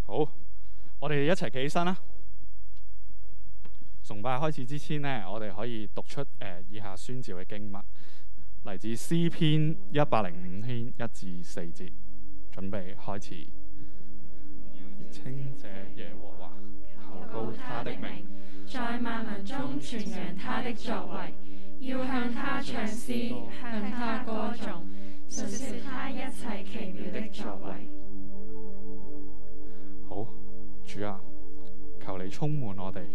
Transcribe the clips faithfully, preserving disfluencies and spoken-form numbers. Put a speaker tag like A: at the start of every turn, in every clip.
A: 好，我哋一齊企起身啦。崇拜開始之前呢，我哋可以讀出誒、呃、以下宣召嘅經文，嚟自詩篇一百零五篇一至四節。準備開始。稱謝耶和華，求告他的名，
B: 在萬民中傳揚他的作為，要向他唱詩，向他歌頌，述說他一切奇妙的作為。
A: 好，主啊，求你充滿我哋。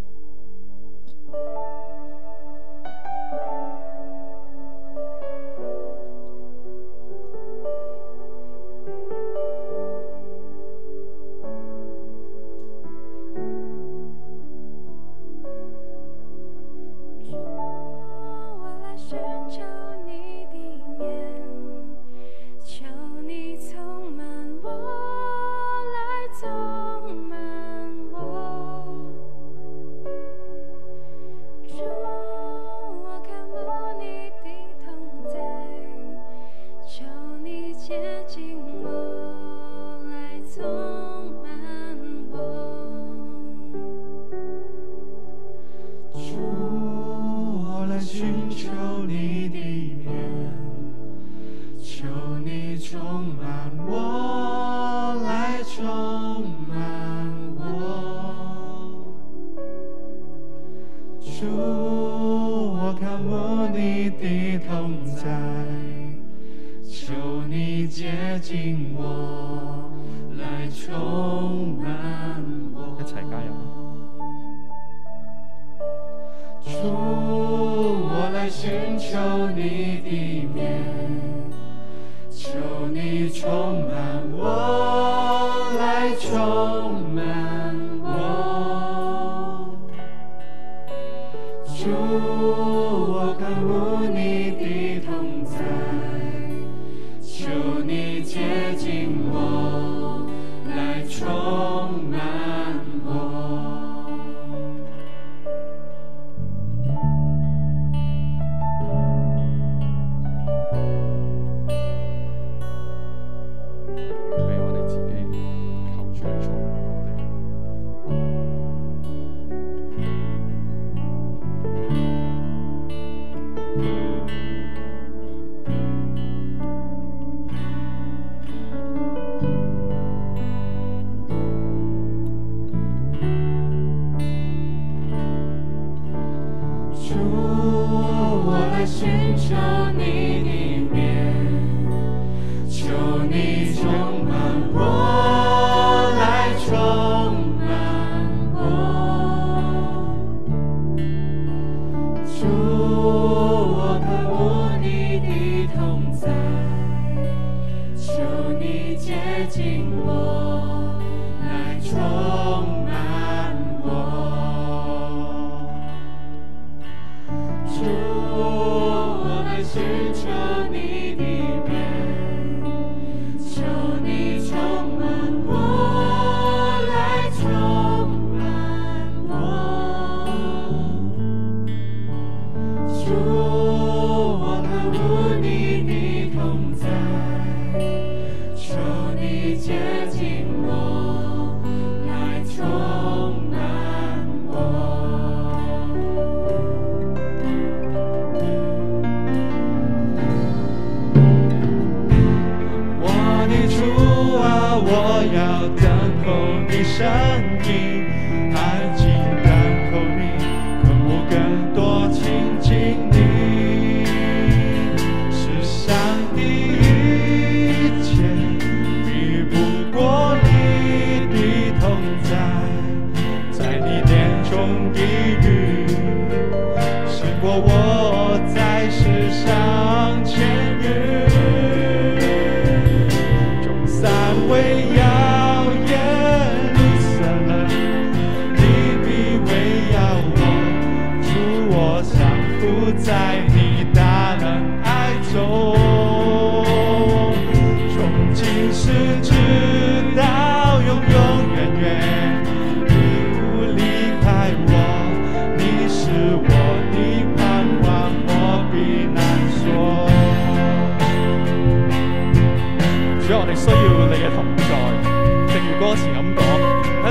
C: 为要耶路撒冷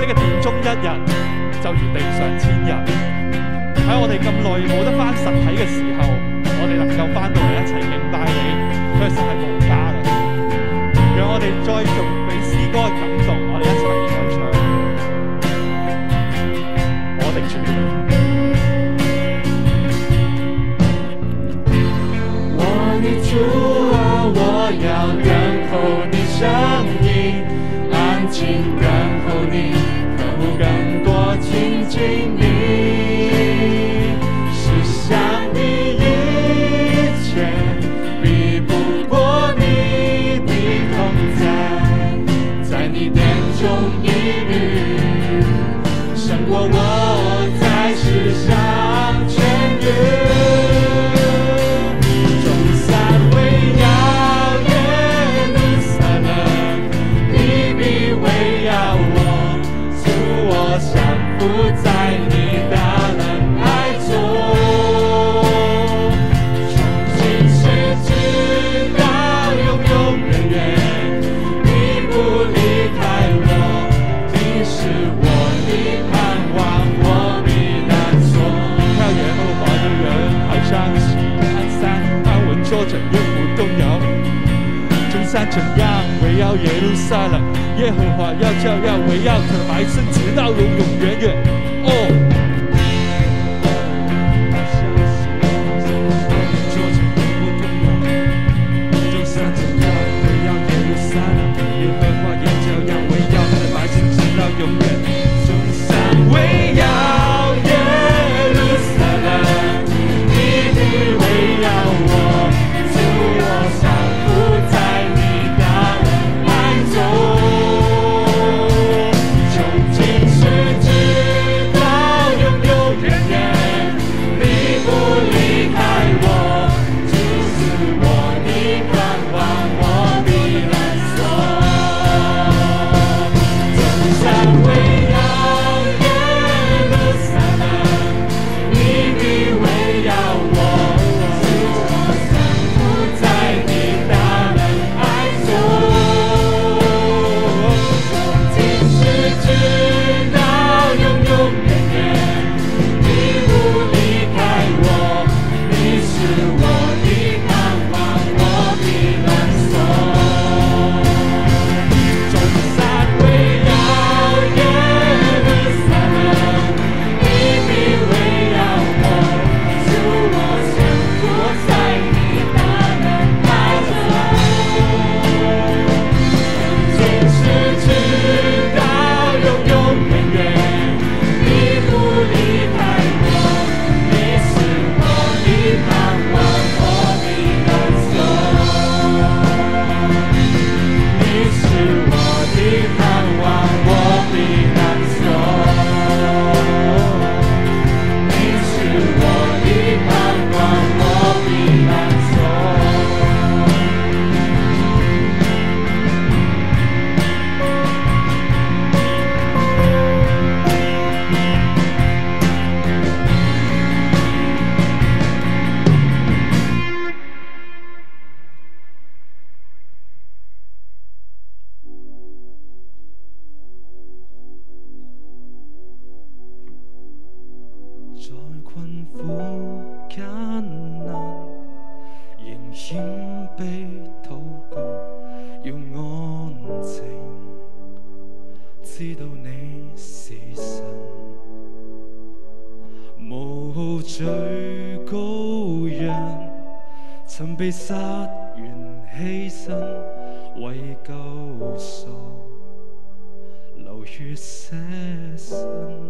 A: 呢個殿中一日，就如地上千日。喺我哋咁耐冇得翻實體嘅時候，我哋能夠翻到嚟一齊敬拜你，佢實係無價嘅。讓我哋再做俾詩歌嘅感動，我哋一齊再唱。我的主，
C: 我的主啊，我要等候你聲音，安靜等候你，渴慕更多親近你，是想你一切比不過你的同在，在你殿中一日，勝過我在世上全日。在你大能愛中，從今世直到永永遠遠，你不離開我，你是我的盼望，我必難說。
A: 靠耶和華的人，好像西安山，安穩坐着，永不動搖。眾山怎樣圍繞耶路撒冷，耶和華要照耀圍繞他的百姓，直到永永遠遠。哦，坐着永不動搖。眾山怎樣圍繞耶路撒冷，耶和華要照耀圍繞他的百姓，直到永遠。眾山圍繞耶路撒冷，
C: 你必圍繞我，主我降服在你大能愛中。從今世直到永永遠遠，你不離開我，主是我的盼望，我必難說。眾山圍繞耶路撒冷，你必圍繞我，主我降服在你大能愛中。從今世直到永永遠遠，你不離開我，你是我的盼望，我必難說。眾山圍繞耶路撒冷，你必圍繞我，主我降服在你大能愛中。從今世直到永永遠遠，你不離開我，你是我的盼望，我必難說。你是我的盼望，我必難說。你是我的盼望，我必難說。
D: 在困苦艱難，仍謙卑禱告，要安靜，知道你是神，無罪羔羊，曾被殺完犧牲，為救贖流血捨身。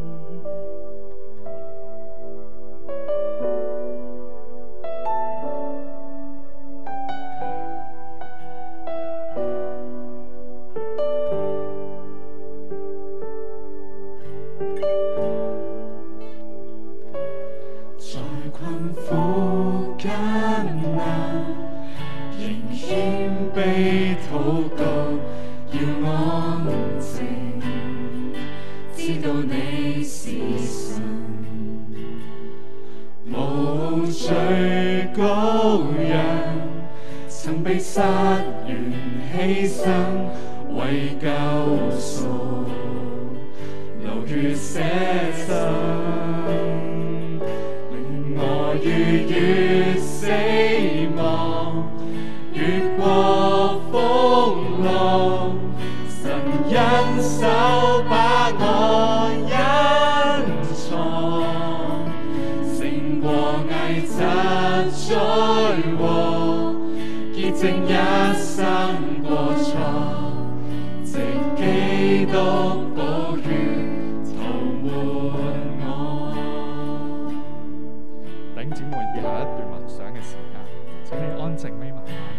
C: 在困苦艱難，仍謙卑禱告，要安靜，知道你是神，無罪羔羊，曾被殺完犧牲，為救贖血捨身，令我逾越死亡，越過風浪，神恩手把我隱藏，勝過危疾災禍，潔淨一生過錯，藉基督寶血塗抹我。
A: 弟兄姊妹，以下一段默想嘅時間，請你安靜眯埋眼。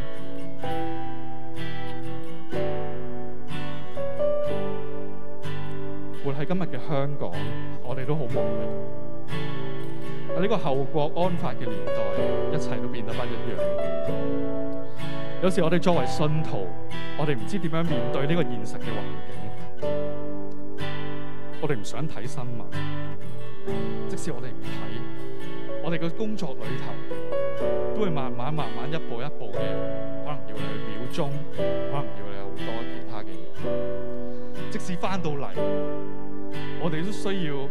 A: 活喺今日嘅香港，我哋都好無力。喺呢個後國安法嘅年代，一切都變得不一樣。有時我哋作為信徒，我哋唔知點樣面對呢個現實嘅環境。我哋唔想睇新聞，即使我哋唔睇，我哋嘅工作裏頭都會慢慢慢慢一步一步嘅，可能要你去秒鐘，可能要你有好多其他嘅嘢。即使翻到嚟，我哋都需要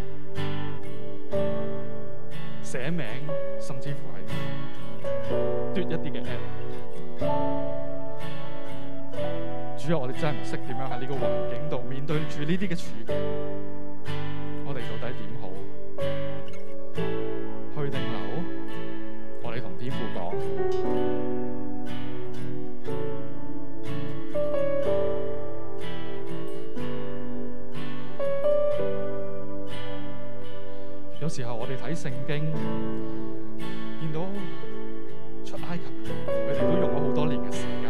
A: 寫名，甚至乎係嘟一啲嘅 app。主要我哋真係唔識點樣喺呢個環境度面對住呢啲嘅處境，我哋到底點好？去定留？我哋同天父講。有時候我哋睇聖經，見到出埃及，佢哋都用咗好多年嘅時間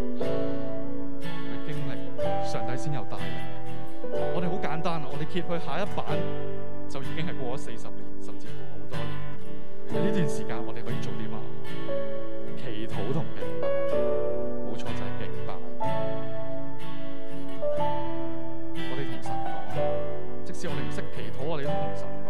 A: 去經歷，上帝先有帶領。我哋好簡單啊，我哋揭去下一版就已經係過咗四十年，甚至乎好多年。喺呢段時間，我哋可以做啲乜？祈禱同敬拜，冇錯就係敬拜。我哋同神講，即使我哋唔識祈禱，我哋都同神講。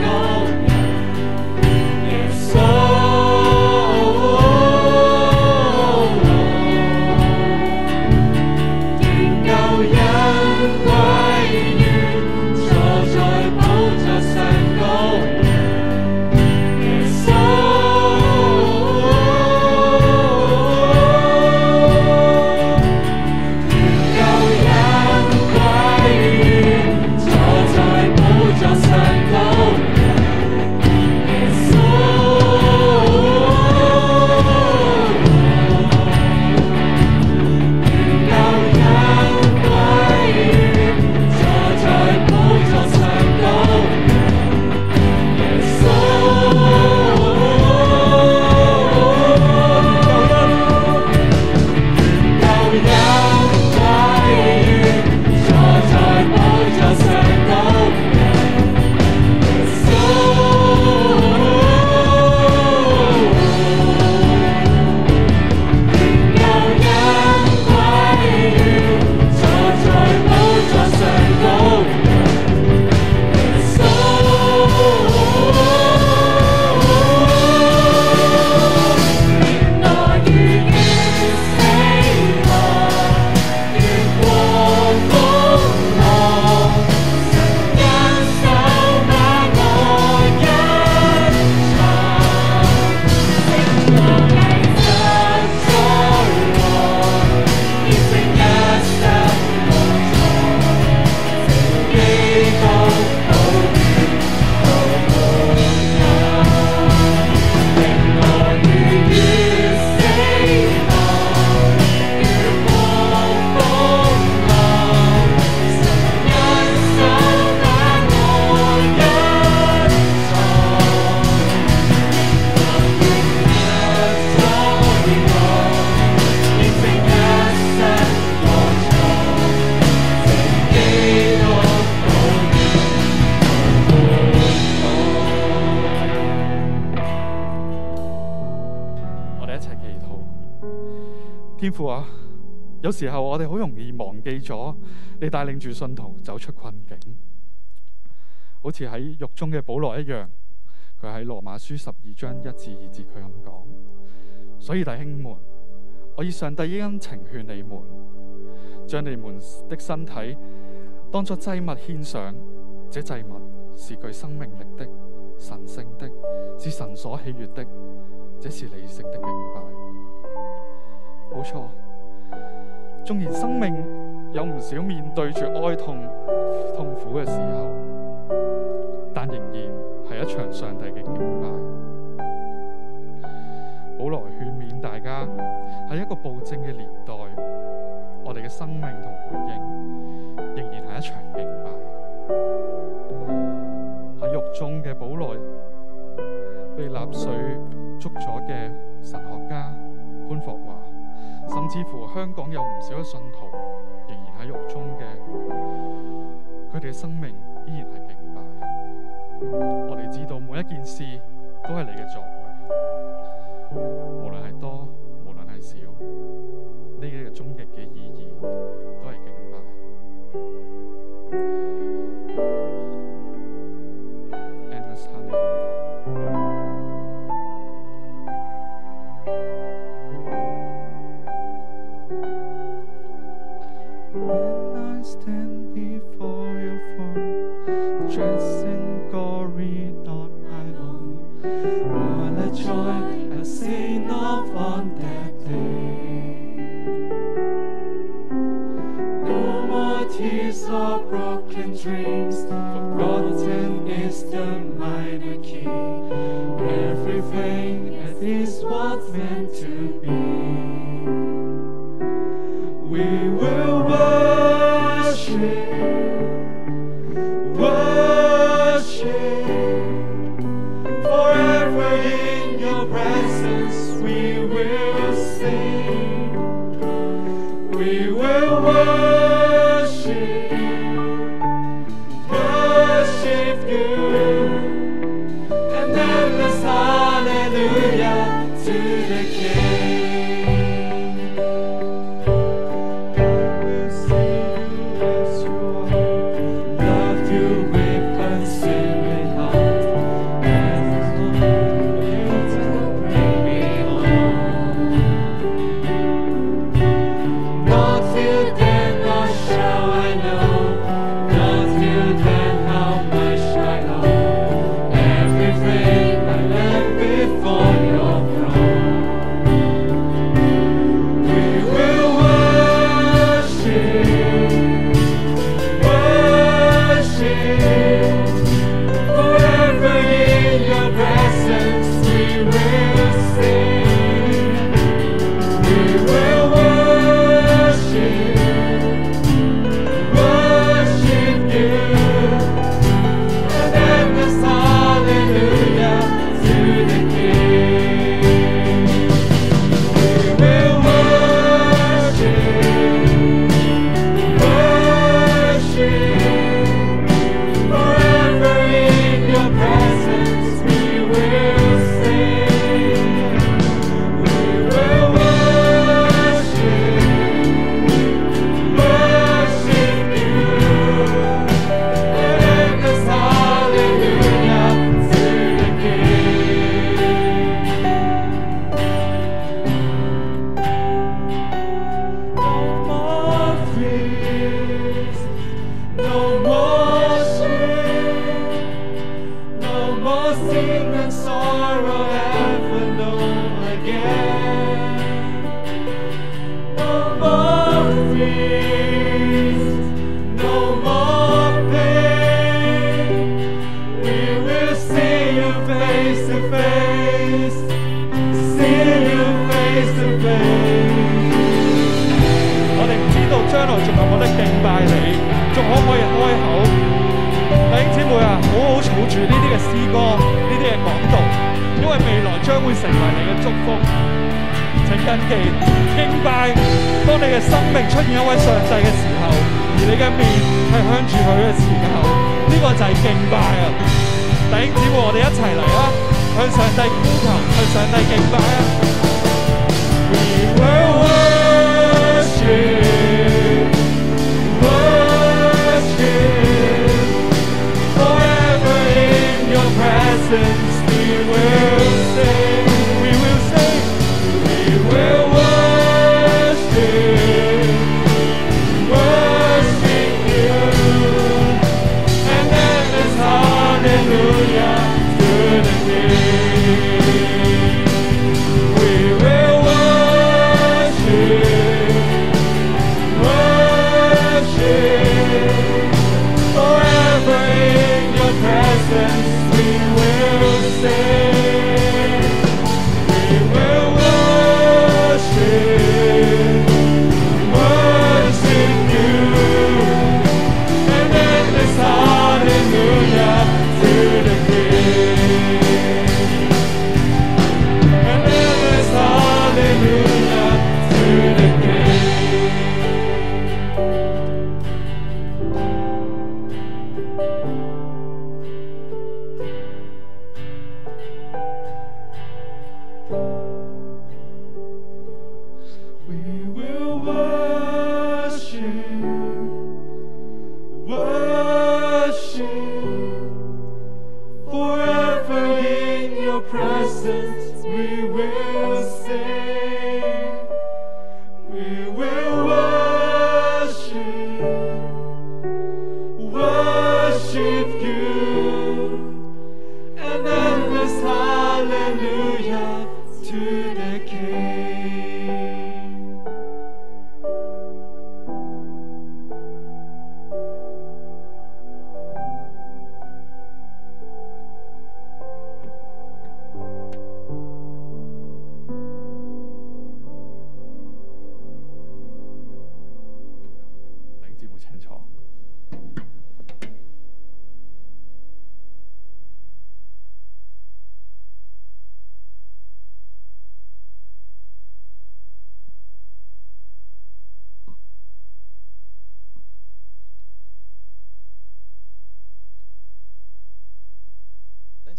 C: 耶穌
A: 齊祈禱。天父啊，有時候我哋好容易忘記咗你帶領住信徒走出困境，好似喺獄中嘅保羅一樣。佢喺羅馬書十二章一至二節佢咁講，所以弟兄們，我以上帝恩情勸你們，將你們的身體當作祭物獻上，這祭物是具生命力的、神聖的，是神所喜悅的，這是理性的敬拜。冇錯，縱然生命有唔少面對住哀痛、痛苦嘅時候，但仍然係一場上帝嘅敬拜。保羅勸勉大家，喺一個暴政嘅年代，我哋嘅生命同回應仍然係一場敬拜。喺獄中嘅保羅，被納粹捉咗嘅神學家潘霍華，甚至乎香港有唔少嘅信徒仍然喺獄中嘅，佢哋嘅生命依然係敬拜。我哋知道每一件事都係你嘅作為，無論係多，無論係少，呢啲嘅終極嘅意義都係敬拜。Endless Hallelujah。When I stand before your throne, dressed in glory not my own, what a joy I sing of on that day. No more tears or broken dreams, forgotten is the minor key. Everything that is what's meant to be. We will worship, worship, forever in your presence we will sing. We will worship, worship you, and endless hallelujah to the King.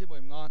E: 姊妹午安。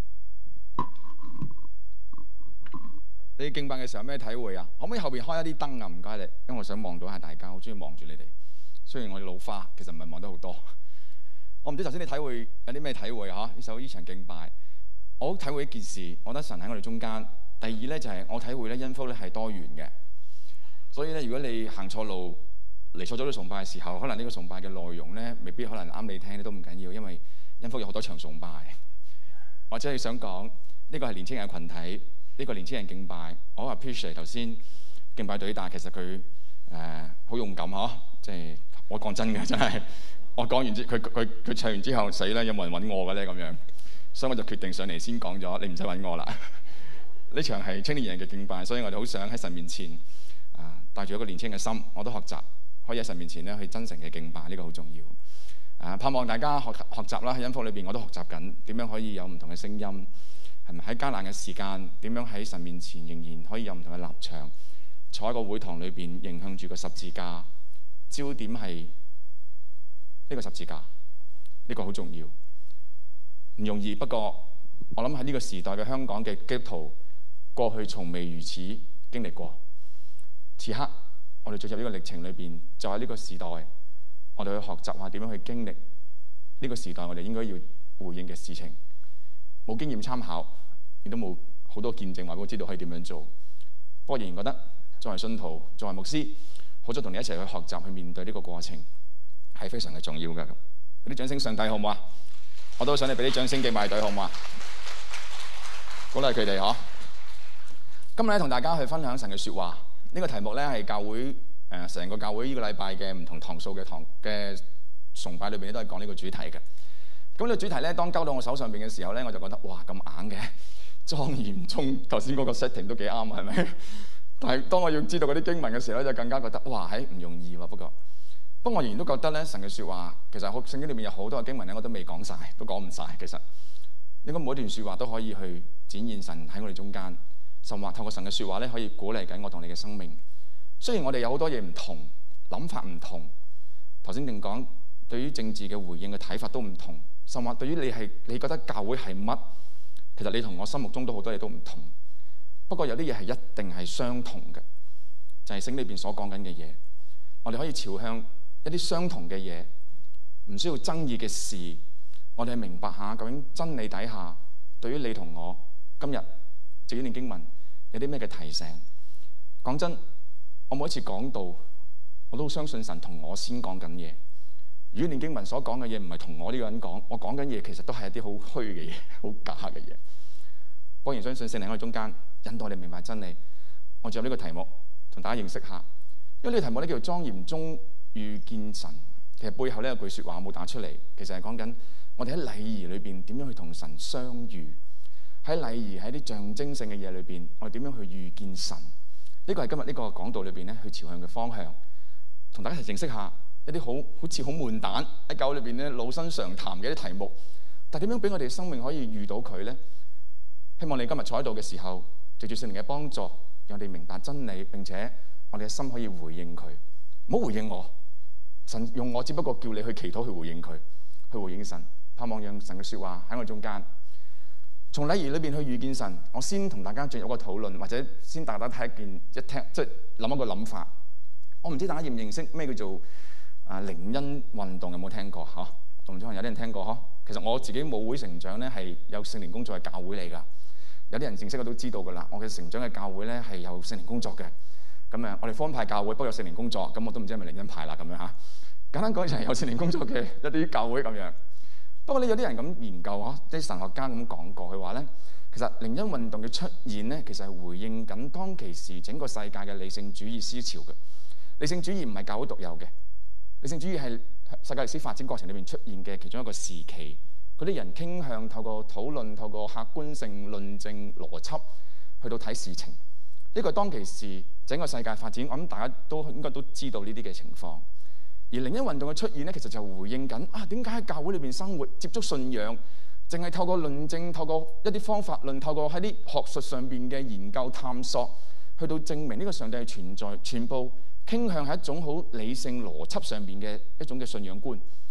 E: 你敬拜嘅時候有咩體會啊？可唔可以後邊開一啲燈啊？唔該你，因為我想望到下大家，好中意望住你哋。雖然我哋老花，其實唔係望得好多。我唔知頭先你體會有啲咩體會嚇？呢首呢場敬拜，我好體會一件事，我覺得神喺我哋中間。第二咧就係、是、我體會咧恩福咧係多元嘅，所以咧如果你行錯路嚟錯咗啲崇拜嘅時候，可能呢個崇拜嘅內容咧未必可能啱你聽，都唔緊要，因為恩福有好多場崇拜。或者係想講呢個係年輕人嘅群體，呢、這個年輕人敬拜，我好 appreciate 頭先敬拜隊，但係其實佢誒好勇敢嗬，即係我講真嘅真係，我講完之佢佢佢唱完之後死啦，有冇人揾我嘅咧咁樣，所以我就決定上嚟先講咗，你唔使揾我啦。呢場係青年人嘅敬拜，所以我哋好想喺神面前啊，帶住一個年輕嘅心，我都學習可以喺神面前咧去真誠嘅敬拜，呢、這個好重要。啊，盼望大家學學習啦，喺恩福裏邊我都學習緊點樣可以有唔同嘅聲音，係咪喺艱難嘅時間點樣喺神面前仍然可以有唔同嘅立場，坐喺個會堂裏邊迎向住個十字架，焦點係呢個十字架，呢、這個好重要，唔容易。不過我諗喺呢個時代嘅香港嘅基督徒，過去從未如此經歷過。此刻我哋進入呢個歷程裏邊，就喺呢個時代，我哋去學習下點樣去經歷呢個時代我哋應該要回應嘅事情。冇經驗參考，亦都冇好多見證話俾我知道可以點樣做。不過仍然覺得作為信徒、作為牧師，好想同你一齊去學習去面對呢個過程，係非常嘅重要嘅。俾啲掌聲上帝好唔好啊？我都想你俾啲掌聲敬拜隊好唔好啊？鼓勵佢哋嗬。今日咧同大家去分享神嘅説話，呢、這個題目咧係教會誒成、呃、個教會呢個禮拜嘅唔同堂數嘅堂嘅崇拜裏邊咧都係講呢個主題嘅。咁呢個主題咧當交到我手上邊嘅時候咧，我就覺得哇咁硬嘅，莊嚴中頭先嗰個 setting 都幾啱係咪？但係當我要知道嗰啲經文嘅時候咧，就更加覺得哇係唔容易喎。不過不過我仍然都覺得咧神嘅説話其實聖經裏面有好多嘅經文咧，我都未講晒，都講唔晒。其實應該每一段説話都可以去展現神喺我哋中間。甚或透過神嘅説話咧，可以鼓勵緊我同你嘅生命。雖然我哋有好多嘢唔同，諗法唔同，頭先定講對於政治嘅回應嘅睇法都唔同，甚或對於你係你覺得教會係乜，其實你同我心目中都好多嘢都唔同。不過有啲嘢係一定係相同嘅，就係聖經裏邊所講緊嘅嘢。我哋可以朝向一啲相同嘅嘢，唔需要爭議嘅事，我哋係明白下究竟真理底下對於你同我今日藉呢段經文有啲咩嘅提醒？講真，我每一次講道，我都相信神同我先講緊嘢。如果呢段經文所講嘅嘢唔係同我呢個人講，我講緊嘢其實都係一啲好虛嘅嘢，好假嘅嘢。當然相信聖靈喺中間引導你明白真理。我進入呢個題目，同大家認識下。因為呢個題目咧叫做莊嚴中遇見神。其實背後呢有句説話我冇打出嚟，其實係講緊我哋喺禮儀裏邊點樣去同神相遇。喺禮儀喺啲象徵性嘅嘢裏邊，我哋點樣去遇見神？呢個係今日呢個講道裏邊咧去朝向嘅方向，同大家一齊認識下一啲好好似好悶蛋喺教會裏邊咧老生常談嘅一啲題目。但係點樣俾我哋生命可以遇到佢咧？希望你今日坐喺度嘅時候，藉住聖靈嘅幫助，讓我哋明白真理，並且我哋嘅心可以回應佢。唔好回應我，神用我只不過叫你去祈禱去回應佢，去回應神。盼望讓神嘅説話喺我中間。從禮儀裏邊去遇見神，我先同大家進入一個討論，或者先大家睇一件一聽，即係諗一個諗法。我唔知大家認唔認識咩叫做啊靈恩運動，有冇聽過？嗬，同咗有啲人聽過嗬。其實我自己母會成長咧係有聖靈工作嘅教會嚟㗎。有啲人認識我都知道㗎啦。我嘅成長嘅教會咧係有聖靈工作嘅。咁樣我哋方派教會不過有聖靈工作，咁我都唔知係咪靈恩派啦咁樣嚇。簡單講就係有聖靈工作嘅一啲教會咁樣。不過咧，有啲人咁研究嗬，啲神學家咁講過，佢話咧，其實靈恩運動嘅出現咧，其實係回應緊當其時整個世界嘅理性主義思潮嘅。理性主義唔係教會獨有嘅，理性主義係世界歷史發展過程裏面出現嘅其中一個時期。嗰啲人傾向透過討論、透過客觀性論證、邏輯去到睇事情。呢個當其時整個世界發展，我諗大家都應該都知道呢啲嘅情況。而靈恩運動嘅出現咧，其實就回應緊啊，點解喺教會裏邊生活、接觸信仰，淨係透過論證、透過一啲方法論、透過喺啲學術上邊嘅研究探索，去到證明呢個上帝係存在，全部傾向係一種好理性邏輯上邊嘅一種嘅信仰觀。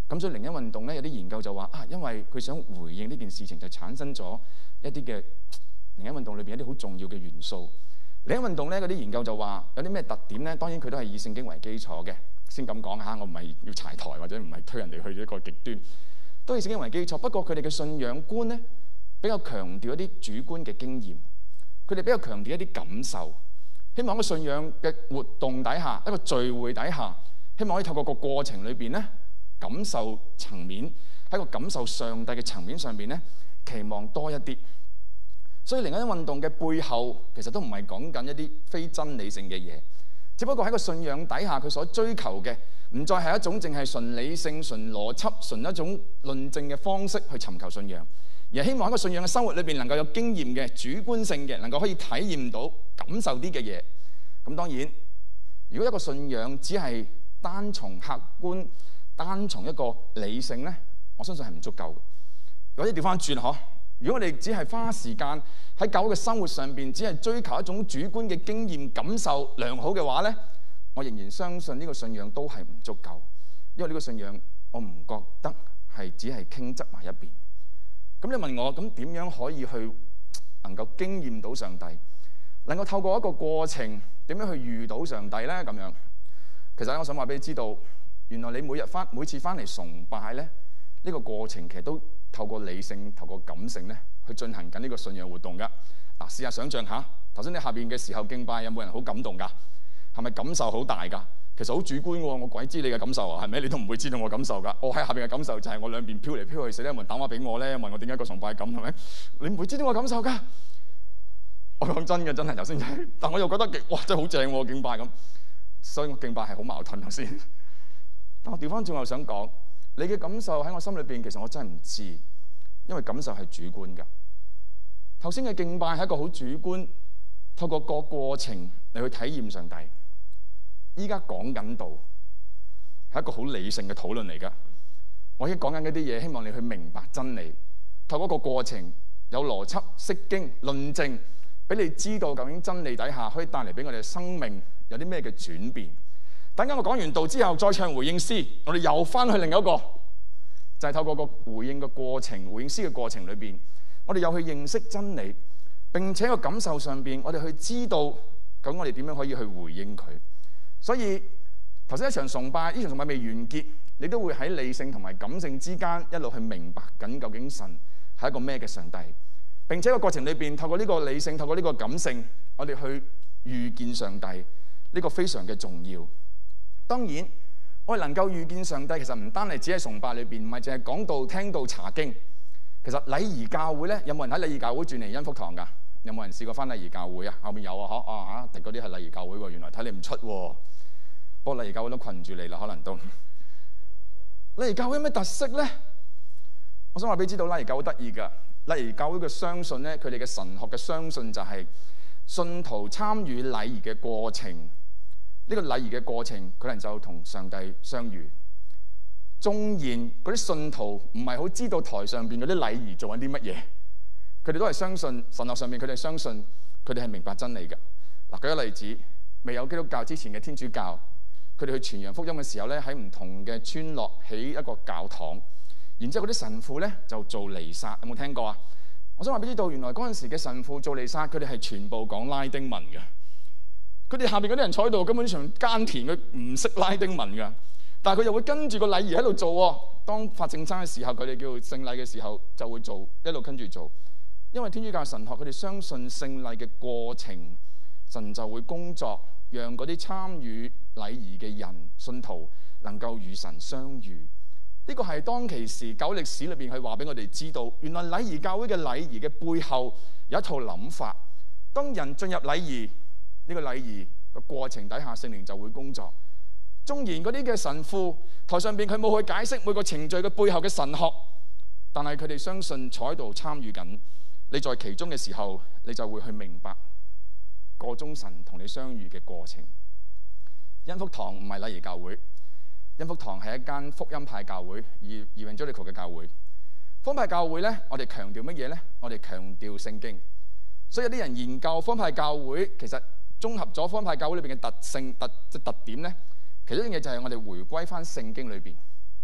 E: 咁所以靈恩運動咧，有啲研究就話啊，因為佢想回應呢件事情，就產生咗一啲嘅靈恩運動裏邊一啲好重要嘅元素。靈恩運動咧，嗰啲研究就話有啲咩特點咧？當然佢都係以聖經為基礎嘅，先咁講下。我唔係要柴台或者唔係推人哋去一個極端，都以聖經為基礎。不過佢哋嘅信仰觀咧，比較強調一啲主觀嘅經驗，佢哋比較強調一啲感受，希望喺個信仰嘅活動底下，一個聚會底下，希望可以透過個過程裏邊咧，感受層面喺個感受上帝嘅層面上邊咧，期望多一啲。所以靈恩運動嘅背後，其實都唔係講緊一啲非真理性嘅嘢，只不過喺個信仰底下，佢所追求嘅唔再係一種淨係純理性、純邏輯、純一種論證嘅方式去尋求信仰，而係希望喺個信仰嘅生活裏邊能夠有經驗嘅、主觀性嘅，能夠可以體驗到、感受啲嘅嘢。咁當然，如果一個信仰只係單從客觀、單從一個理性咧，我相信係唔足夠嘅。或者調翻轉嗬，如果我哋只係花時間喺教會嘅生活上邊，只係追求一種主觀嘅經驗感受良好嘅話咧，我仍然相信呢個信仰都係唔足夠，因為呢個信仰我唔覺得係只係傾側埋一邊。咁你問我，咁點樣可以去能夠經驗到上帝，能夠透過一個過程點樣去遇到上帝咧？咁樣其實我想話俾你知道，原來你每日翻每次翻嚟崇拜咧，呢個過程其實都透過理性、透過感性咧去進行緊呢個信仰活動噶。嗱，試下想像下，頭先你下邊嘅時候敬拜有冇人好感動㗎？係咪感受好大㗎？其實好主觀喎，我鬼知你嘅感受啊，係咪？你都唔會知道我感受㗎。我喺下邊嘅感受就係我兩邊飄嚟飄去，死咧有冇人打話俾我咧？問我點解個崇拜咁係咪？你唔會知道我感受㗎。我講真嘅，真係頭先，但我又覺得哇真係好正喎敬拜咁，所以我敬拜係好矛盾頭先。但我調翻轉又想講，你嘅感受喺我心裏邊，其實我真係唔知，因為感受係主觀㗎。頭先嘅敬拜係一個好主觀，透過個過程嚟去體驗上帝。依家講緊道係一個好理性嘅討論嚟㗎。我已經講緊嗰啲嘢，希望你去明白真理。透過個過程，有邏輯、釋經、論證，俾你知道究竟真理底下可以帶嚟俾我哋嘅生命有啲咩嘅轉變。等陣我講完道之後，再唱回應詩，我哋又翻去另一個，就係透過個回應嘅過程、回應詩嘅過程裏邊，我哋又去認識真理，並且個感受上邊，我哋去知道咁我哋點樣可以去回應佢。所以頭先一場崇拜，呢場崇拜未完結，你都會喺理性同埋感性之間一路去明白緊究竟神係一個咩嘅上帝。並且個過程裏邊，透過呢個理性，透過呢個感性，我哋去遇見上帝，呢個非常嘅重要。當然，我哋能夠遇見上帝，其實唔單係只喺崇拜裏邊，唔係淨係講道、聽道、查經。其實禮儀教會咧，有冇人喺禮儀教會轉嚟恩福堂㗎？有冇人試過翻禮儀教會啊？後面有啊，嗬啊嚇，嗰啲係禮儀教會喎。原來睇你唔出喎，不過禮儀教會都困住你啦，可能都。禮儀教會有咩特色咧？我想話俾你知道，禮儀教會得意㗎。禮儀教會嘅相信咧，佢哋嘅神學嘅相信就係信徒參與禮儀嘅過程。呢個禮儀嘅過程，佢哋就同上帝相遇。縱然嗰啲信徒唔係好知道台上邊嗰啲禮儀做緊啲乜嘢，佢哋都係相信神學上面，佢哋相信佢哋係明白真理嘅。嗱，舉個例子，未有基督教之前嘅天主教，佢哋去傳揚福音嘅時候咧，喺唔同嘅村落起一個教堂，然之後嗰啲神父咧就做彌撒，有冇聽過啊？我想話俾你知道，原來嗰陣時嘅神父做彌撒，佢哋係全部講拉丁文嘅。佢哋下邊嗰啲人坐喺度，根本上耕田，佢唔識拉丁文㗎。但係佢又會跟住個禮儀喺度做喎。當發聖餐嘅時候，佢哋叫聖禮嘅時候，就會做，一路跟住做。因為天主教神學，佢哋相信聖禮嘅過程，神就會工作，讓嗰啲參與禮儀嘅人、信徒能夠與神相遇。呢個係當其時教會歷史裏邊去話俾我哋知道，原來禮儀教會嘅禮儀嘅背後有一套諗法。當人進入禮儀呢個禮儀嘅過程底下，聖靈就會工作。縱然嗰啲嘅神父台上邊佢冇去解釋每個程序嘅背後嘅神學，但係佢哋相信坐喺度參與緊，你在其中嘅時候，你就會去明白個中神同你相遇嘅過程。恩福堂唔係禮儀教會，恩福堂係一間福音派教會，而 Evangelical 嘅教會。福音派教會咧，我哋強調乜嘢咧？我哋強調聖經。所以有啲人研究福音派教會，其實綜合咗福音派教會裏邊嘅特性、特即特點咧。其中一樣嘢就係我哋回歸翻聖經裏邊，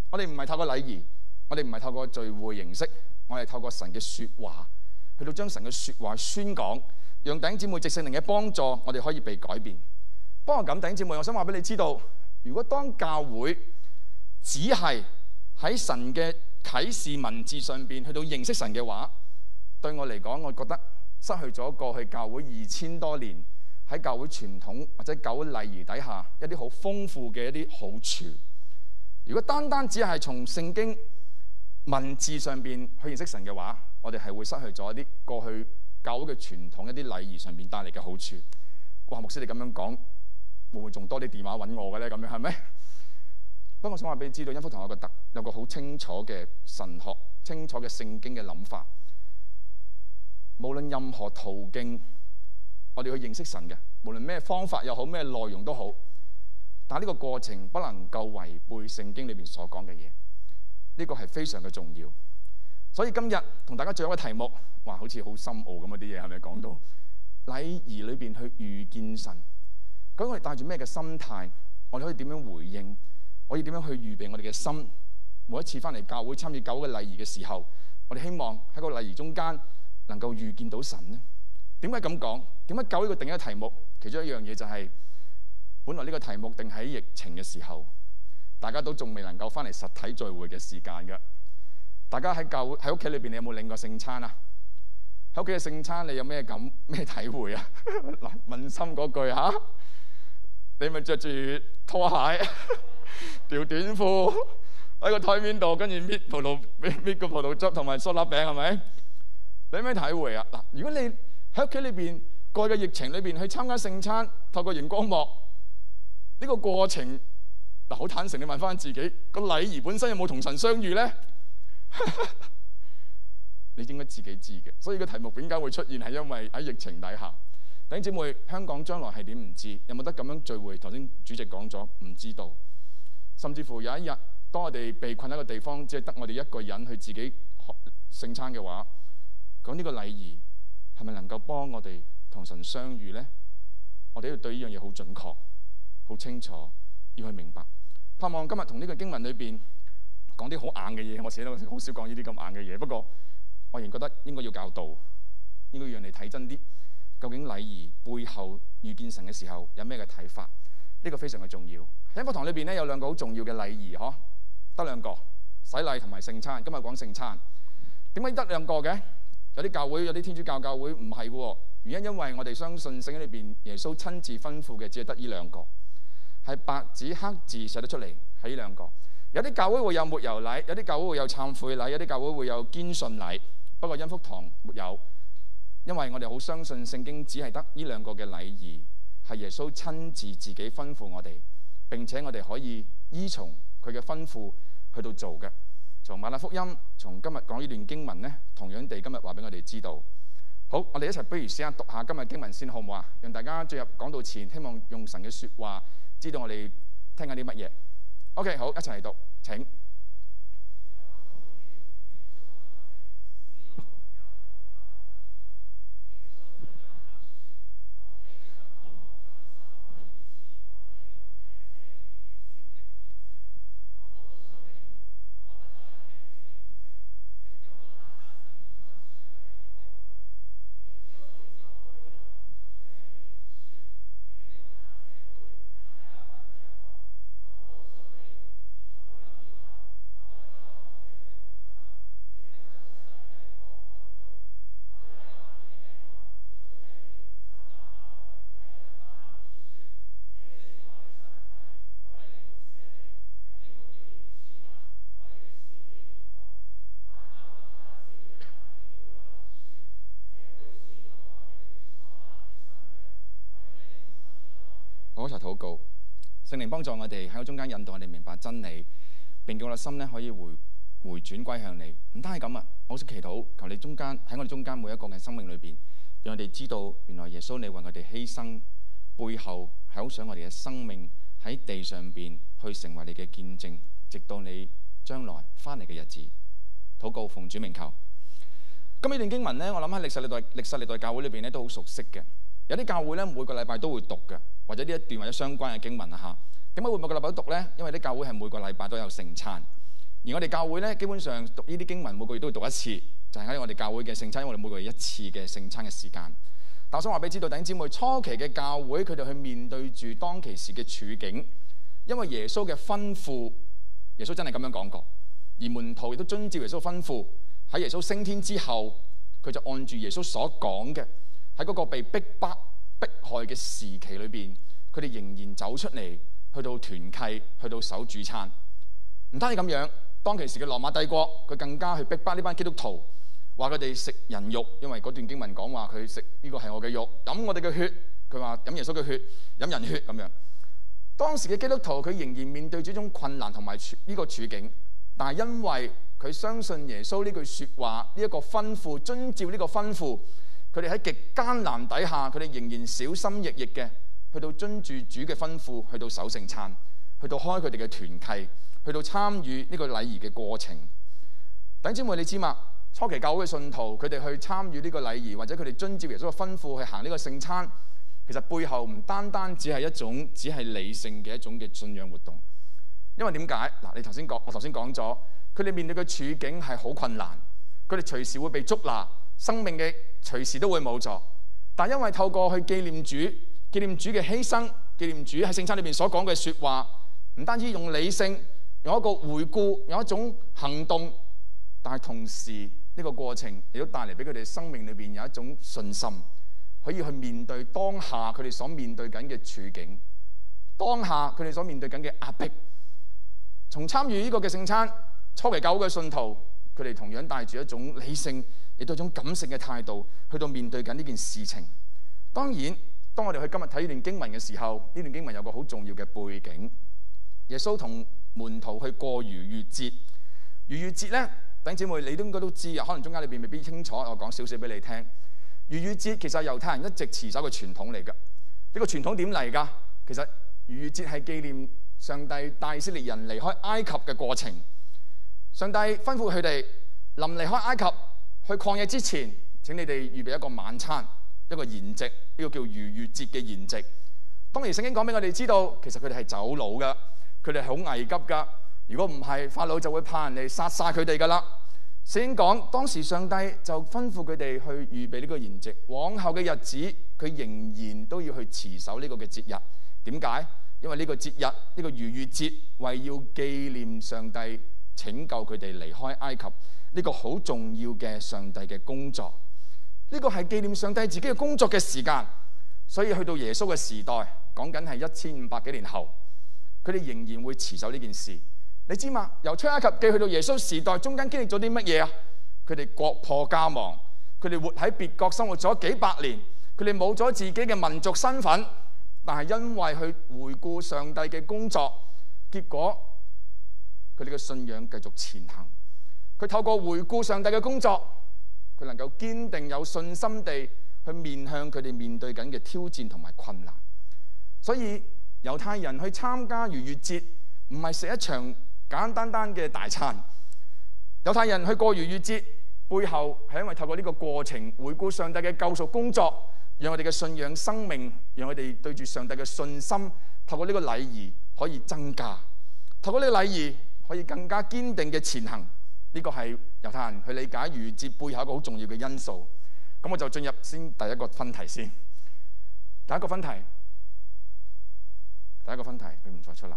E: 我哋唔係透過禮儀，我哋唔係透過聚會形式，我哋透過神嘅説話，去到將神嘅説話宣講，讓弟兄姊妹藉聖靈嘅幫助，我哋可以被改變。不過咁，弟兄姊妹，我想話俾你知道，如果當教會只係喺神嘅啟示文字上邊去到認識神嘅話，對我嚟講，我覺得失去咗過去教會二千多年喺教會傳統或者教會禮儀底下一啲好豐富嘅一啲好處。如果單單只係從聖經文字上邊去認識神嘅話，我哋係會失去咗一啲過去教會嘅傳統一啲禮儀上邊帶嚟嘅好處。哇，牧師你咁樣講，會唔會仲多啲電話揾我嘅咧？咁樣係咪？不過我想話俾你知道，恩福堂有個特有個好清楚嘅神學、清楚嘅聖經嘅諗法。無論任何途徑，我哋去認識神嘅，無論咩方法又好，咩內容都好，但係呢個過程不能夠違背聖經裏面所講嘅嘢，呢個係非常嘅重要。所以今日同大家最後一個題目，哇，好似好深奧咁嗰啲嘢，係咪講到禮儀裏邊去遇見神？究竟我哋帶住咩嘅心態？我哋可以點樣回應？我要點樣去預備我哋嘅心？每一次翻嚟教會參與教會嘅禮儀嘅時候，我哋希望喺個禮儀中間能夠遇見到神呢？點解咁講？點解教會個定一個題目？其中一樣嘢就係、是，本來呢個題目定喺疫情嘅時候，大家都仲未能夠翻嚟實體聚會嘅時間嘅。大家喺教會喺屋企裏邊，你有冇領過聖餐啊？喺屋企嘅聖餐，你有咩感咩體會啊？嗱，問心嗰句嚇、啊，你咪着住拖鞋、條短褲喺個台面度，跟住搣葡萄搣搣個葡萄汁同埋梳粒餅，係咪？你有咩體會啊？嗱，如果你喺屋企裏邊過去嘅疫情裏邊去參加聖餐，透過熒光幕呢、這個過程，嗱，好坦誠，你問翻自己個禮儀本身有冇同神相遇咧？你應該自己知嘅。所以個題目點解會出現，係因為喺疫情底下，弟兄姊妹，香港將來係點唔知，有冇得咁樣聚會？頭先主席講咗，唔知道。甚至乎有一日，當我哋被困喺個地方，只係得我哋一個人去自己學聖餐嘅話，咁呢個禮儀係咪能夠幫我哋同神相遇呢？我哋要對呢樣嘢好準確、好清楚，要去明白。盼望今日同呢個經文裏邊講啲好硬嘅嘢，我寫到好少講呢啲咁硬嘅嘢。不過我仍然覺得應該要教導，應該要讓你睇真啲，究竟禮儀背後遇見神嘅時候有咩嘅睇法？呢個非常嘅重要。喺課堂裏邊咧有兩個好重要嘅禮儀，嗬，得兩個，洗禮同埋聖餐。今日講聖餐，點解得兩個嘅？有啲教會，有啲天主教教會唔係嘅，原因因為我哋相信聖經裏邊耶穌親自吩咐嘅只係得呢兩個，係白紙黑字寫得出嚟，係呢兩個。有啲教會會有抹油禮，有啲教會會有懺悔禮，有啲教會會有堅信禮。不過恩福堂沒有，因為我哋好相信聖經只係得呢兩個嘅禮儀，係耶穌親自自己吩咐我哋，並且我哋可以依從佢嘅吩咐去到做嘅。從馬太福音，從今日講呢段經文呢，同樣地今日話俾我哋知道。好，我哋一齊不如試下讀下今日經文先，好唔好啊？讓大家進入講道前，希望用神嘅說話，知道我哋聽緊啲乜嘢。OK， 好，一齊嚟讀，請。我一齊禱告，聖靈幫助我哋喺我中間引導我哋明白真理，並叫我哋心咧可以回回轉歸向你。唔單係咁啊，我想祈禱，求你中間喺我哋中間每一個嘅生命裏邊，讓我哋知道原來耶穌你為我哋犧牲背後係好想我哋嘅生命喺地上邊去成為你嘅見證，直到你將來翻嚟嘅日子。禱告奉主名求。咁呢段經文咧，我諗喺歷世歷代歷世歷代教會裏邊咧都好熟悉嘅。有啲教會咧每個禮拜都會讀嘅，或者呢一段或者相關嘅經文啊嚇。點解會每個禮拜都讀咧？因為啲教會係每個禮拜都有聖餐。 而我哋教會咧，基本上讀呢啲經文每個月都會讀一次，就係喺我哋教會嘅聖餐，因為我哋每個月一次嘅聖餐嘅時間。但我想話俾你知道，弟兄姊妹，初期嘅教會佢哋去面對住當其時嘅處境，因為耶穌嘅吩咐，耶穌真係咁樣講過，而門徒亦都遵照耶穌吩咐，喺耶穌升天之後，佢就按住耶穌所講嘅，喺嗰個被逼迫迫害嘅時期裏邊，佢哋仍然走出嚟，去到團契，去到守主餐。唔單止咁樣，當其時嘅羅馬帝國，佢更加去逼迫呢班基督徒，話佢哋食人肉，因為嗰段經文講話佢食呢個係我嘅肉，飲我哋嘅血。佢話飲耶穌嘅血，飲人血咁樣。當時嘅基督徒佢仍然面對住一種困難同埋呢個處境，但係因為佢相信耶穌呢句説話，呢一個吩咐，遵照呢個吩咐，佢哋喺極艱難底下，佢哋仍然小心翼翼嘅去到遵住主嘅吩咐，去到守聖餐，去到開佢哋嘅團契，去到參與呢個禮儀嘅過程。弟兄姊妹，你知嘛？初期教會嘅信徒，佢哋去參與呢個禮儀，或者佢哋遵照耶穌嘅吩咐去行呢個聖餐，其實背後唔單單只係一種只係理性嘅一種嘅信仰活動。因為點解？嗱，你頭先講，我頭先講咗，佢哋面對嘅處境係好困難，佢哋隨時會被捉拿，生命嘅隨時都會冇咗。但因為透過去紀念主、紀念主嘅犧牲、紀念主喺聖餐裏邊所講嘅説話，唔單止用理性，用一個回顧，用一種行動，但係同時呢個過程亦都帶嚟俾佢哋生命裏邊有一種信心，可以去面對當下佢哋所面對緊嘅處境，當下佢哋所面對緊嘅壓迫。從參與呢個嘅聖餐，初期教會嘅信徒，佢哋同樣帶住一種理性，亦都一種感性嘅態度，去到面對緊呢件事情。當然，當我哋去今日睇呢段經文嘅時候，呢段經文有個好重要嘅背景。耶穌同門徒去過逾越節，逾越節咧，弟兄姊妹你都應該都知啊，可能中間裏邊未必清楚，我講少少俾你聽。逾越節其實係猶太人一直持守嘅傳統嚟㗎。呢個傳統點嚟㗎？其實逾越節係紀念上帝帶以色列人離開埃及嘅過程。上帝吩咐佢哋臨離開埃及去曠野之前，請你哋預備一個晚餐，一個筵席，呢個叫逾越節嘅筵席。當然聖經講俾我哋知道，其實佢哋係走佬㗎，佢哋係好危急㗎。如果唔係，法老就會派人嚟殺晒佢哋㗎啦。聖經講當時上帝就吩咐佢哋去預備呢個筵席，往後嘅日子佢仍然都要去持守呢個嘅節日。點解？因為呢個節日，呢、這個逾越節，為要紀念上帝拯救佢哋離開埃及呢、這個好重要嘅上帝嘅工作。呢、這個係紀念上帝自己嘅工作嘅時間，所以去到耶穌嘅時代，講緊係一千五百幾年後，佢哋仍然會持守呢件事。你知嘛？由出埃及記去到耶穌時代，中間經歷咗啲乜嘢啊？佢哋國破家亡，佢哋活喺別國生活咗幾百年，佢哋冇咗自己嘅民族身份。但係因為去回顧上帝嘅工作，結果佢哋嘅信仰繼續前行。佢透過回顧上帝嘅工作，佢能夠堅定有信心地去面向佢哋面對緊嘅挑戰同埋困難。所以猶太人去參加逾越節，唔係食一場簡簡單單嘅大餐。猶太人去過逾越節背後係因為透過呢個過程回顧上帝嘅救贖工作，讓我哋嘅信仰生命，讓我哋對住上帝嘅信心，透過呢個禮儀可以增加，透過呢個禮儀可以更加堅定嘅前行。呢個係猶太人去理解逾越節背後一個好重要嘅因素。咁我就進入先第一個分題先。第一個分題，第一個分題，佢唔再出啦。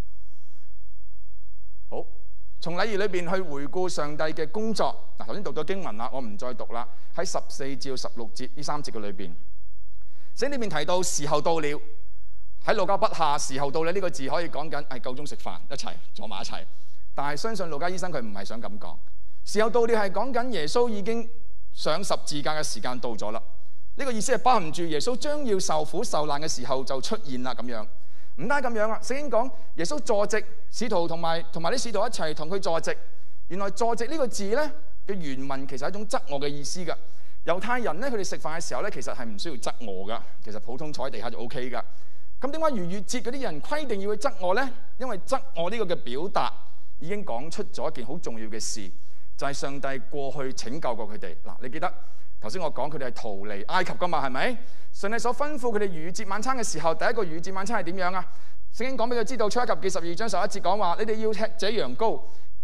E: 好，從禮儀裏邊去回顧上帝嘅工作。嗱，頭先讀咗經文啦，我唔再讀啦。喺十四至十六節呢三節嘅裏邊。聖經裏面提到時候到了，喺路加筆下時候到了呢個字可以講緊係夠鐘食飯一齊坐埋一齊，但係相信路加醫生佢唔係想咁講。時候到了係講緊耶穌已經上十字架嘅時間到咗啦。呢個意思係包含住耶穌將要受苦受難嘅時候就出現啦咁樣。唔單係咁樣啊，聖經講耶穌坐席，使徒同埋同埋啲使徒一齊同佢坐席。原來坐席呢個字咧嘅原文其實係一種側臥嘅意思㗎。猶太人咧，佢哋食飯嘅時候咧，其實係唔需要側臥㗎。其實普通坐喺地下就 O K 㗎。咁點解逾越節嗰啲人規定要去側臥咧？因為側臥呢個嘅表達已經講出咗一件好重要嘅事，就係上帝過去拯救過佢哋。嗱，你記得頭先我講佢哋係逃離埃及㗎嘛？係咪？上帝所吩咐佢哋逾越節晚餐嘅時候，第一個逾越節晚餐係點樣啊？聖經講俾佢知道，出埃及記十二章十一節講話：你哋要吃這羊羔，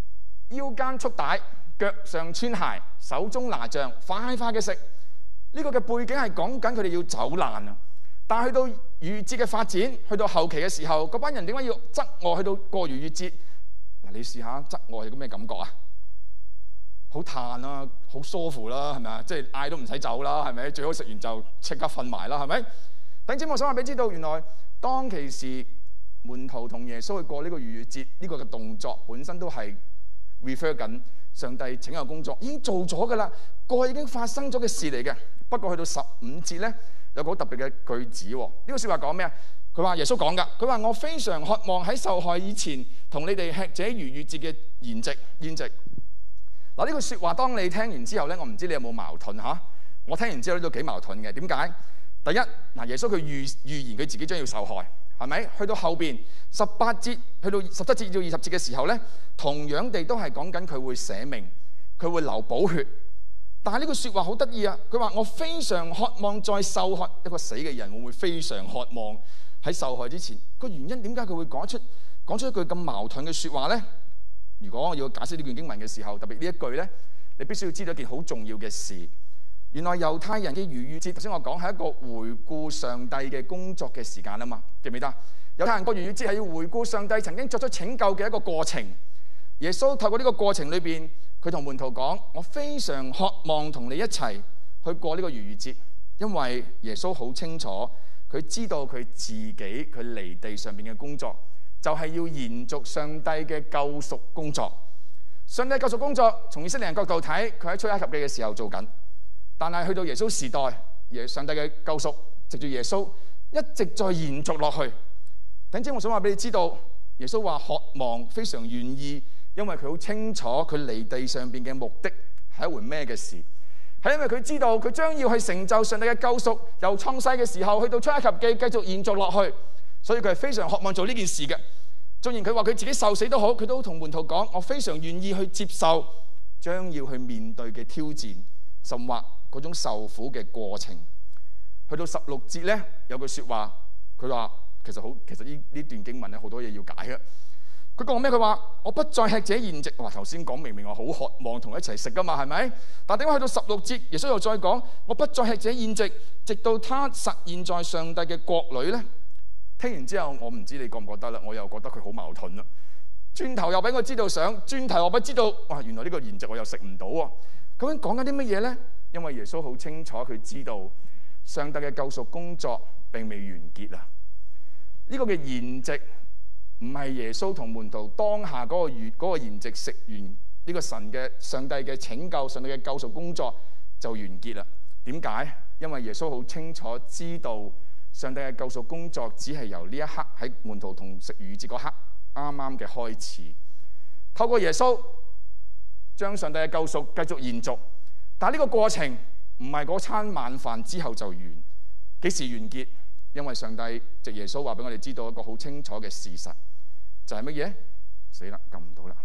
E: 腰間束帶，腳上穿鞋，手中拿杖，快快嘅食。呢、這個嘅背景係講緊佢哋要走難啊！但係去到逾越節嘅發展，去到後期嘅時候，嗰班人點解要側臥去到過逾越節？嗱，你試下側臥係個咩感覺啊？好嘆啊，好舒服啦，係咪啊？即係嗌都唔使走啦，係咪？最好食完就即刻瞓埋啦，係咪？等陣我想話俾你知道，原來當其時門徒同耶穌去過呢個逾越節，呢、這個嘅動作本身都係 refer 緊上帝拯救工作已經做咗㗎啦，過去已經發生咗嘅事嚟嘅。不過去到十五節咧，有個好特別嘅句子喎。呢、這個説話講咩啊？佢話耶穌講㗎，佢話我非常渴望喺受害以前同你哋吃這逾越節嘅筵席宴席。嗱，呢句説話當你聽完之後咧，我唔知你有冇矛盾嚇？我聽完之後呢都幾矛盾嘅。點解？第一，嗱，耶穌佢預預言佢自己將要受害，係咪？去到後邊十八節，去到十七節到二十節嘅時候咧，同樣地都係講緊佢會捨命，佢會流寶血。但係呢句説話好得意啊！佢話我非常渴望在受害，一個死嘅人會唔會非常渴望喺受害之前？個原因點解佢會講出講出一句咁矛盾嘅説話呢？如果我要解釋呢段經文嘅時候，特別呢一句呢，你必須要知道一件好重要嘅事。原來猶太人嘅逾越節，頭先我講係一個回顧上帝嘅工作嘅時間啊嘛，記唔記得？猶太人過逾越節係要回顧上帝曾經作出拯救嘅一個過程。耶穌透過呢個過程裏邊，佢同門徒講：我非常渴望同你一齊去過呢個逾越節，因為耶穌好清楚，佢知道佢自己佢離地上面嘅工作，就係要延續上帝嘅救贖工作。上帝救贖工作從以色列人角度睇，佢喺出埃及記嘅時候做緊，但係去到耶穌時代，耶上帝嘅救贖藉住耶穌一直在延續落去。等陣我想話俾你知道，耶穌話渴望，非常願意。因為佢好清楚佢離地上邊嘅目的係一回咩嘅事，係因為佢知道佢將要去成就上帝嘅救贖，由創世嘅時候去到出埃及記繼續延續落去，所以佢係非常渴望做呢件事嘅。縱然佢話佢自己受死都好，佢都同門徒講：我非常願意去接受將要去面對嘅挑戰，甚或嗰種受苦嘅過程。去到十六節呢，有句説話，佢話其實好，其實呢呢段經文咧好多嘢要解嘅。佢講咩？佢話我不再吃這筵席。哇！頭先講明明我好渴望同一齊食噶嘛，係咪？但點解去到十六節，耶穌又再講我不再吃這筵席，直到他實現在上帝嘅國裏呢？聽完之後，我唔知你覺唔覺得啦，我又覺得佢好矛盾啦。轉頭又俾我知道想，轉頭我不知道，哇！原來呢個筵席我又食唔到喎。究竟講緊啲乜嘢呢？因為耶穌好清楚，佢知道上帝嘅救贖工作並未完結啊！呢、這個嘅筵席。唔係耶穌同門徒當下嗰個筵嗰個筵席食完呢個神嘅上帝嘅拯救、上帝嘅救贖工作就完結啦。點解？因為耶穌好清楚知道上帝嘅救贖工作只係由呢一刻喺門徒同食逾越節嗰刻啱啱嘅開始。透過耶穌將上帝嘅救贖繼續延續，但係呢個過程唔係嗰餐晚飯之後就完。幾時完結？因為上帝藉耶穌話俾我哋知道一個好清楚嘅事實。就係乜嘢？死啦，撳唔到啦！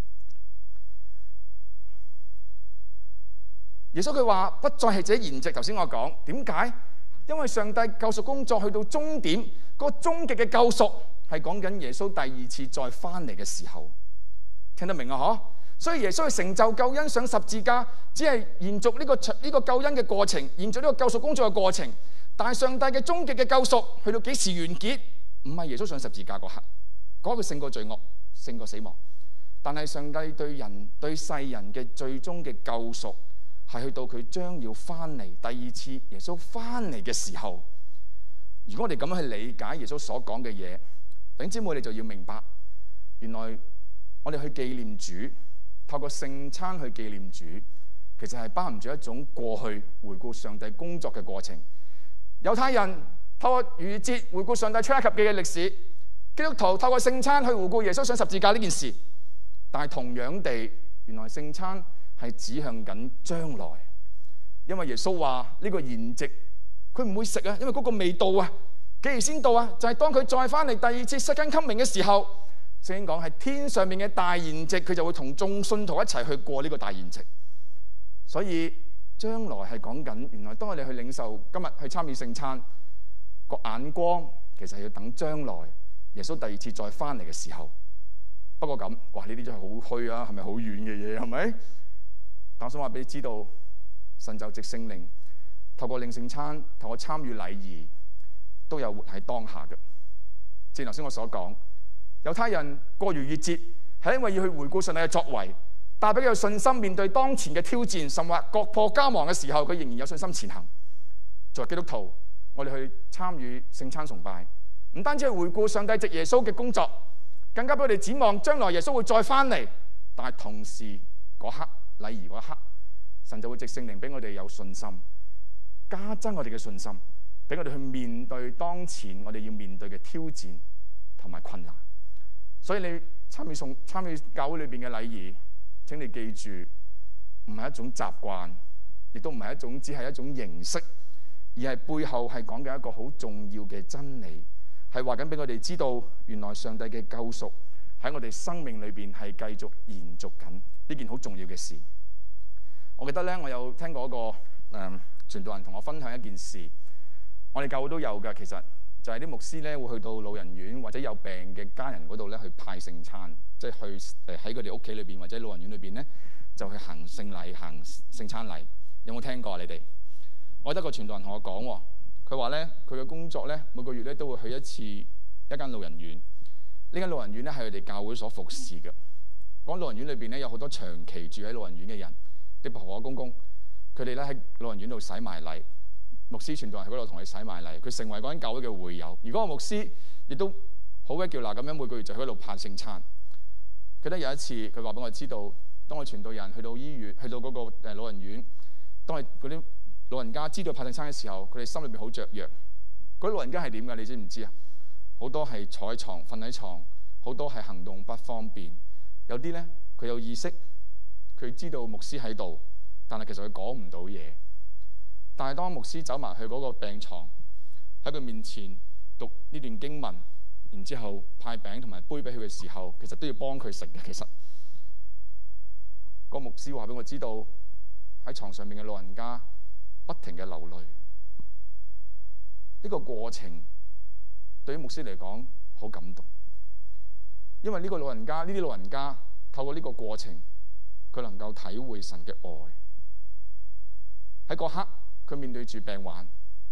E: 耶穌佢話不再係這筵席。頭先我講點解？因為上帝救贖工作去到終點，嗰個終極嘅救贖係講緊耶穌第二次再翻嚟嘅時候。聽得明啊？嗬！所以耶穌去成就救恩上十字架，只係延續呢個呢個救恩嘅過程，延續呢個救贖工作嘅過程。但係上帝嘅終極嘅救贖去到幾時完結？唔係耶穌上十字架嗰刻。嗰個勝過罪惡，勝過死亡。但係上帝對人對世人嘅最終嘅救贖，係去到佢將要翻嚟第二次耶穌翻嚟嘅時候。如果我哋咁樣去理解耶穌所講嘅嘢，弟兄姊妹，你就要明白，原來我哋去紀念主，透過聖餐去紀念主，其實係包含住一種過去回顧上帝工作嘅過程。猶太人透過逾越節回顧上帝出埃及記嘅歷史。基督徒透過聖餐去回顧耶穌上十字架呢件事，但係同樣地，原來聖餐係指向緊將來，因為耶穌話呢個筵席佢唔會食啊，因為嗰個未到啊。幾時先到啊？就係、是、當佢再翻嚟第二次 second coming 嘅時候，聖經講係天上面嘅大筵席，佢就會同眾信徒一齊去過呢個大筵席。所以將來係講緊，原來當我哋去領受今日去參與聖餐，個眼光其實係要等將來。耶穌第二次再翻嚟嘅時候， 不過咁，哇！呢啲真係好虛啊，係咪好遠嘅嘢？係咪？但我想話俾你知道，神就藉聖靈，透過領聖餐，透過參與禮儀，都有活喺當下嘅。正如頭先我所講，猶太人過逾越節係因為要去回顧上帝嘅作為，帶俾佢有信心面對當前嘅挑戰，甚或國破家亡嘅時候，佢仍然有信心前行。作為基督徒，我哋去參與聖餐崇拜，唔單止係回顧上帝藉耶穌嘅工作，更加俾我哋展望將來耶穌會再翻嚟。但係同時嗰刻禮儀嗰一刻，神就會藉聖靈俾我哋有信心，加增我哋嘅信心，俾我哋去面對當前我哋要面對嘅挑戰同埋困難。所以你參與送參與教會裏邊嘅禮儀，請你記住，唔係一種習慣，亦都唔係一種只係一種形式，而係背後係講緊一個好重要嘅真理，係話緊俾我哋知道，原來上帝嘅救贖喺我哋生命裏邊係繼續延續緊呢件好重要嘅事。我記得咧，我有聽過一個誒、嗯、傳道人同我分享一件事，我哋教會都有㗎。其實就係啲牧師咧會去到老人院或者有病嘅家人嗰度咧去派聖餐，即係去誒喺佢哋屋企裏邊或者老人院裏邊咧就去行聖禮、行聖餐禮。有冇聽過啊？你哋？我記得個傳道人同我講喎，佢話咧佢嘅工作咧每個月咧都會去一次一間老人院。呢間老人院咧係佢哋教會所服侍嘅。講老人院裏邊咧有好多長期住喺老人院嘅人，啲婆婆公公，佢哋咧喺老人院度洗埋禮。牧師傳道人喺嗰度同佢洗埋禮，佢成為嗰間教會嘅會友。而嗰個牧師亦都好鬼叫嗱咁樣每個月就喺嗰度派聖餐。記得有一次佢話俾我知道，當我傳道人去到醫院，去到嗰個誒老人院，當係嗰啲老人家知道派聖餐嘅時候，佢哋心裏邊好雀躍。嗰啲老人家係點㗎？你知唔知啊？好多係坐喺床、瞓喺床，好多係行動不方便。有啲咧佢有意識，佢知道牧師喺度，但係其實佢講唔到嘢。但係當牧師走埋去嗰個病床，喺佢面前讀呢段經文，然之後派餅同埋杯俾佢嘅時候，其實都要幫佢食嘅。其實個牧師話俾我知道，喺床上面嘅老人家不停嘅流淚。呢個過程對於牧師嚟講好感動，因為呢個老人家，呢啲老人家透過呢個過程，佢能夠體會神嘅愛。喺嗰刻，佢面對住病患，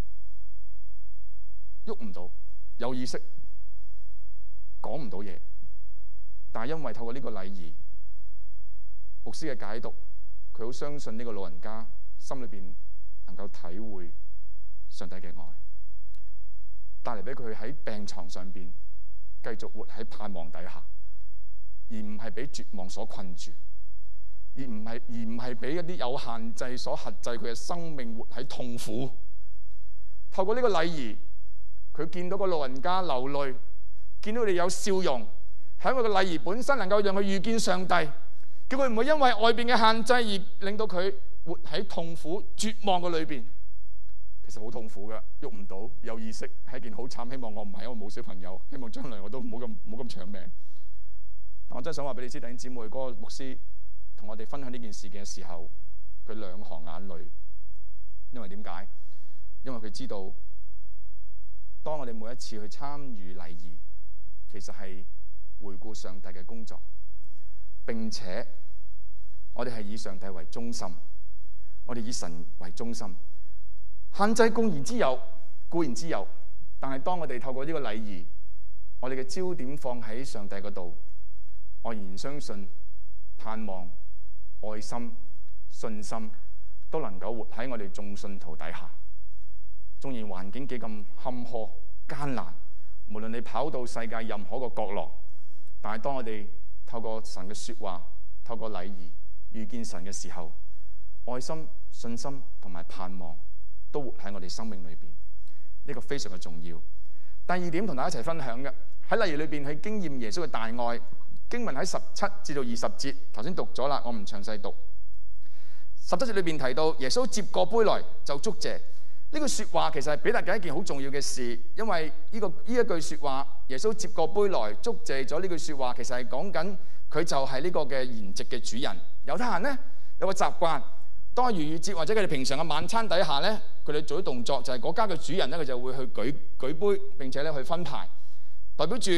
E: 喐唔到，有意識，講唔到嘢，但係因為透過呢個禮儀，牧師嘅解讀，佢好相信呢個老人家心裏邊能夠體會上帝嘅愛，帶嚟俾佢喺病床上邊繼續活喺盼望底下，而唔係俾絕望所困住。而唔係而唔係俾一啲有限制所限制佢嘅生命活喺痛苦。透過呢個禮儀，佢見到個老人家流淚，見到佢哋有笑容，係因為個禮儀本身能夠讓佢遇見上帝，叫佢唔會因為外邊嘅限制而令到佢活喺痛苦絕望嘅裏邊。其實好痛苦㗎，喐唔到，有意識係一件好慘。希望我唔係，因為我冇小朋友，希望將來我都唔好咁唔好咁長命。但我真係想話俾你知，弟兄姊妹，嗰個牧師同我哋分享呢件事嘅時候，佢兩行眼淚。因為點解？因為佢知道，當我哋每一次去參與禮儀，其實係回顧上帝嘅工作，並且我哋係以上帝為中心，我哋以神為中心。限制固然之有，固然之有，但係當我哋透過呢個禮儀，我哋嘅焦點放喺上帝嗰度，我仍然相信、盼望、愛心、信心都能夠活喺我哋眾信徒底下。縱然環境幾咁坎坷艱難，無論你跑到世界任何個角落，但係當我哋透過神嘅說話，透過禮儀遇見神嘅時候，愛心、信心同埋盼望都活喺我哋生命裏邊，呢個非常嘅重要。第二點同大家一齊分享嘅，喺禮儀裏邊去經驗耶穌嘅大愛。經文喺十七至到二十節，頭先讀咗啦，我唔詳細讀。十七節裏邊提到耶穌接過杯來就祝謝，呢句說話其實係表達緊一件好重要嘅事，因為呢、這個呢一句說話，耶穌接過杯來祝謝咗呢句說話，其實係講緊佢就係呢個嘅筵席嘅主人。猶太人呢，有個習慣，當係逾越節或者佢哋平常嘅晚餐底下呢，佢哋做啲動作就係嗰家嘅主人呢，佢就會去舉舉杯，並且咧去分牌，代表住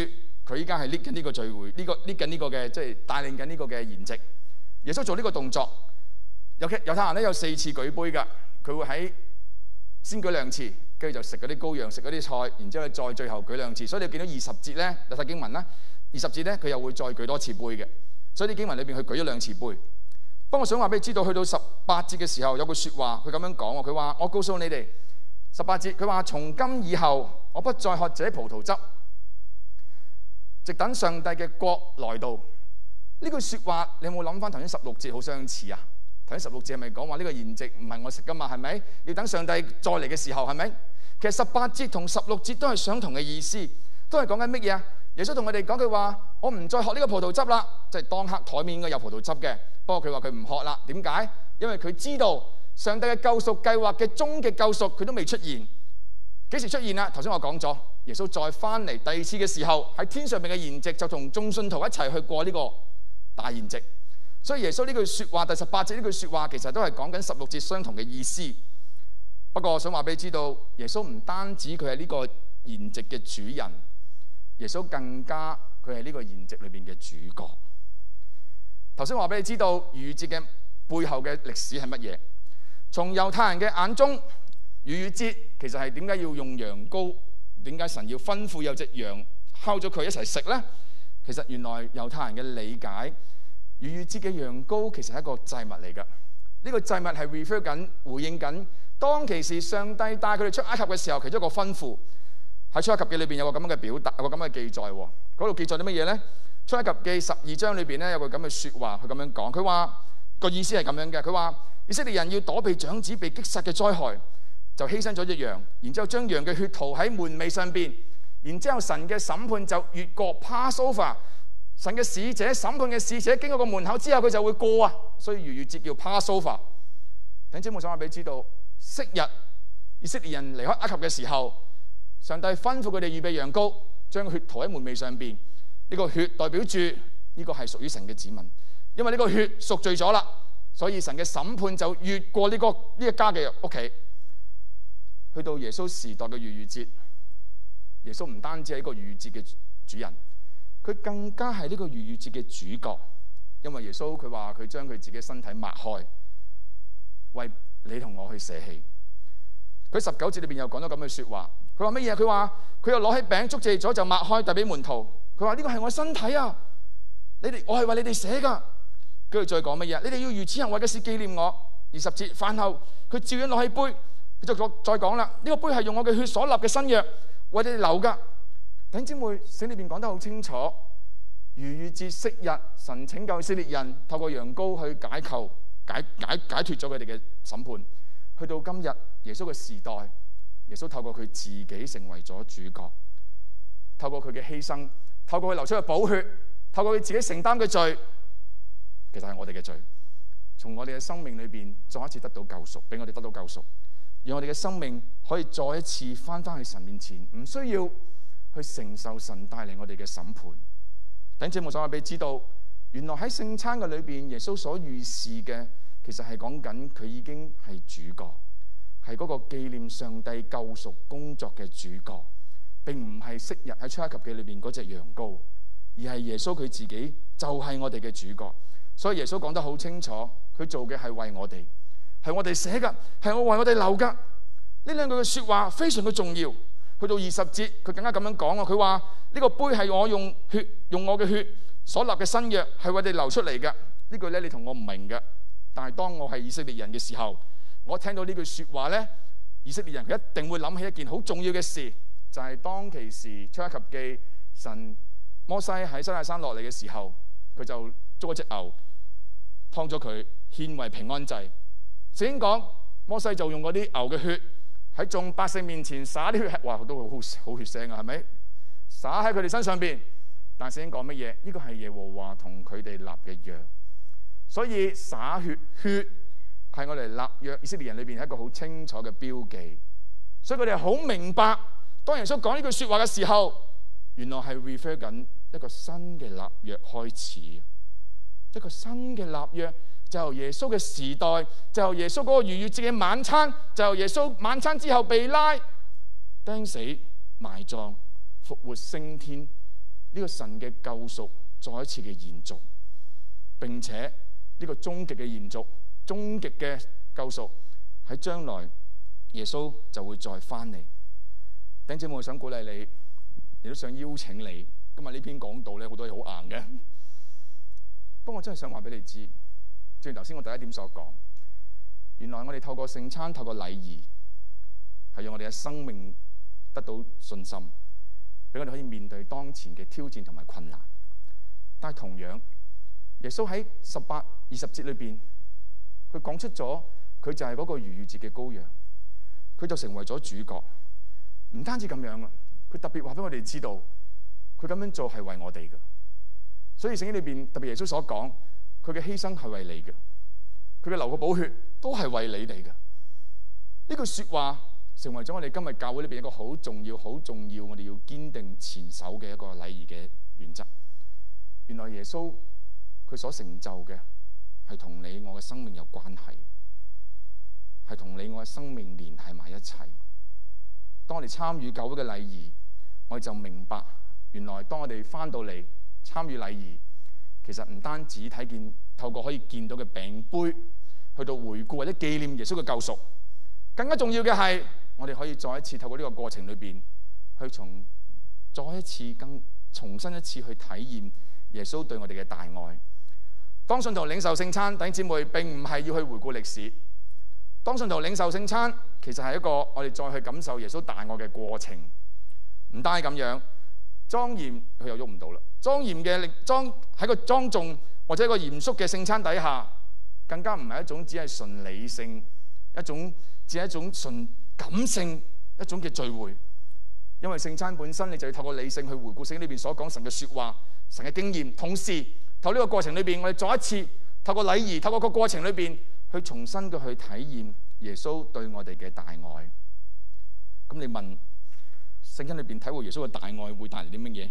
E: 佢依家係 lead 緊呢個聚會，呢、這個 lead 緊呢個嘅即係帶領緊呢個嘅筵席。耶穌做呢個動作，有猶太人咧有四次舉杯㗎，佢會喺先舉兩次，跟住就食嗰啲羔羊，食嗰啲菜，然之後再最後舉兩次。所以你見到二十節咧，睇經文啦，二十節咧佢又會再舉多次杯嘅。所以啲經文裏邊佢舉咗兩次杯。不過我想話俾你知道，去到十八節嘅時候有句説話，佢咁樣講喎，佢話：我告訴你哋，十八節佢話從今以後，我不再喝這葡萄汁，直等上帝嘅國來到。呢句説話你有冇諗翻頭先十六節好相似啊？頭先十六節係咪講話呢個筵席唔係我食噶嘛？係咪要等上帝再嚟嘅時候係咪？其實十八節同十六節都係相同嘅意思，都係講緊乜嘢啊？耶穌同我哋講句話：我唔再喝呢個葡萄汁啦，即係當刻台面應該有葡萄汁嘅。不過佢話佢唔喝啦，點解？因為佢知道上帝嘅救贖計劃嘅終極救贖佢都未出現。幾時出現啊？頭先我講咗，耶穌再翻嚟第二次嘅時候，喺天上面嘅筵席就同眾信徒一齊去過呢個大筵席。所以耶穌呢句説話，第十八節呢句説話，其實都係講緊十六節相同嘅意思。不過我想話俾你知道，耶穌唔單止佢係呢個筵席嘅主人，耶穌更加佢係呢個筵席裏邊嘅主角。頭先話俾你知道逾越節嘅背後嘅歷史係乜嘢？從猶太人嘅眼中，逾越節其實係點解要用羊羔？點解神要吩咐有隻羊烤咗佢一齊食呢？其實原來猶太人嘅理解，逾越節嘅羊羔其實係一個祭物嚟㗎。呢個祭物係 refer 緊回應緊當其時上帝帶佢哋出埃及嘅時候，其中一個吩咐喺出埃及記裏邊有個咁樣嘅表達，有個咁嘅記載。嗰度記載啲乜嘢呢？出埃及記十二章裏邊咧有個咁嘅説話，佢咁樣講，佢話個意思係咁樣嘅，佢話以色列人要躲避長子被擊殺嘅災害，就犧牲咗隻羊，然之後將羊嘅血塗喺門楣上邊，然之後神嘅審判就越過 Passover， 神嘅使者審判嘅使者經過個門口之後佢就會過啊，所以逾越節叫 Passover。弟兄姊妹想話俾你知道，昔日以色列人離開埃及嘅時候，上帝吩咐佢哋預備羊羔，將血塗喺門楣上邊。呢個血代表住呢個係屬於神嘅子民，因為呢個血贖罪咗啦，所以神嘅審判就越過呢個呢一家嘅屋企。去到耶穌時代嘅逾越節，耶穌唔單止係一個逾越節嘅主人，佢更加係呢個逾越節嘅主角，因為耶穌佢話佢將佢自己身體擘開，為你同我去捨棄。佢十九節裏邊又講咗咁嘅説話，佢話乜嘢？佢話佢又攞起餅祝謝咗就擘開遞俾門徒。佢話呢個係我身體啊！你哋我係為你哋寫噶。跟住再講乜嘢？你哋要如此行為嘅事紀念我。二十節飯後，佢照樣攞起杯，佢就再講啦。呢、這個杯係用我嘅血所立嘅新約，為你哋留噶。弟兄姊妹，聖經裏邊講得好清楚，逾越節昔日神拯救以色列人，透過羊羔去解構、解解解脫咗佢哋嘅審判。去到今日耶穌嘅時代，耶穌透過佢自己成為咗主角，透過佢嘅犧牲。透過佢流出嘅寶血，透過佢自己承擔嘅罪，其實係我哋嘅罪，從我哋嘅生命裏邊再一次得到救贖，俾我哋得到救贖，讓我哋嘅生命可以再一次翻返去神面前，唔需要去承受神帶嚟我哋嘅審判。弟兄姊妹，我想話俾你知道，原來喺聖餐嘅裏邊，耶穌所預示嘅，其實係講緊佢已經係主角，係嗰個紀念上帝救贖工作嘅主角。並唔係昔日喺出埃及記裏邊嗰隻羊羔，而係耶穌佢自己就係我哋嘅主角。所以耶穌講得好清楚，佢做嘅係為我哋，係我哋寫噶，係我為我哋留噶。呢兩句嘅說話非常嘅重要。去到二十節，佢更加咁樣講啊，佢話呢個杯係我用血用我嘅血所立嘅新約，係為你流出嚟嘅。呢句咧你同我唔明嘅，但係當我係以色列人嘅時候，我聽到呢句說話咧，以色列人佢一定會諗起一件好重要嘅事。就係當其時出埃及記，神摩西喺西奈山落嚟嘅時候，佢就捉一隻牛，劏咗佢獻為平安祭。聖經講摩西就用嗰啲牛嘅血喺眾百姓面前灑啲血，哇都好好血腥啊，係咪？灑喺佢哋身上邊。但係聖經講乜嘢？呢個係耶和華同佢哋立嘅約，所以灑血血係我哋立約以色列人裏邊係一個好清楚嘅標記，所以佢哋好明白。當耶穌講呢句說話嘅時候，原來係 refer 緊一個新嘅立約開始，一個新嘅立約就由耶穌嘅時代，就由耶穌嗰個逾越節嘅晚餐，就由耶穌晚餐之後被拉、釘死、埋葬、復活升天， 呢個神嘅救贖再一次嘅延續，並且呢個終極嘅延續、終極嘅救贖喺將來耶穌就會再翻嚟。弟兄姊妹，我想鼓勵你，亦都想邀請你。今日呢篇講道咧，好多嘢好硬嘅，不過我真係想話俾你知，正如頭先我第一點所講，原來我哋透過聖餐、透過禮儀，係讓我哋嘅生命得到信心，俾我哋可以面對當前嘅挑戰同埋困難。但係同樣，耶穌喺十八、二十節裏邊，佢講出咗佢就係嗰個逾越節嘅羔羊，佢就成為咗主角。唔單止咁樣啊，佢特別話俾我哋知道，佢咁樣做係為我哋嘅。所以聖經裏邊特別耶穌所講，佢嘅犧牲係為你嘅，佢嘅流嘅寶血都係為你哋嘅。呢句說話成為咗我哋今日教會裏邊一個好重要、好重要，我哋要堅定前守嘅一個禮儀嘅原則。原來耶穌佢所成就嘅係同你我嘅生命有關係，係同你我嘅生命連繫埋一齊。當我哋參與教會嘅禮儀，我哋就明白，原來當我哋翻到嚟參與禮儀，其實唔單止睇見透過可以見到嘅餅杯，去到回顧或者紀念耶穌嘅救贖，更加重要嘅係，我哋可以再一次透過呢個過程裏邊，去從再一次更重新一次去體驗耶穌對我哋嘅大愛。當信徒領受聖餐，弟兄姊妹並唔係要去回顧歷史。當信徒領受聖餐，其實係一個我哋再去感受耶穌大愛嘅過程。唔單係咁樣，莊嚴佢又喐唔到啦。莊嚴嘅莊喺個莊重或者一個嚴肅嘅聖餐底下，更加唔係一種只係純理性，一種只係一種純感性一種嘅聚會。因為聖餐本身，你就要透過理性去回顧聖經裏邊所講神嘅說話、神嘅經驗，同時透過呢個過程裏邊，我哋再一次透過禮儀、透過個過程裏邊，去重新嘅去體驗耶穌對我哋嘅大愛。咁你問聖經裏邊體會耶穌嘅大愛會帶嚟啲乜嘢？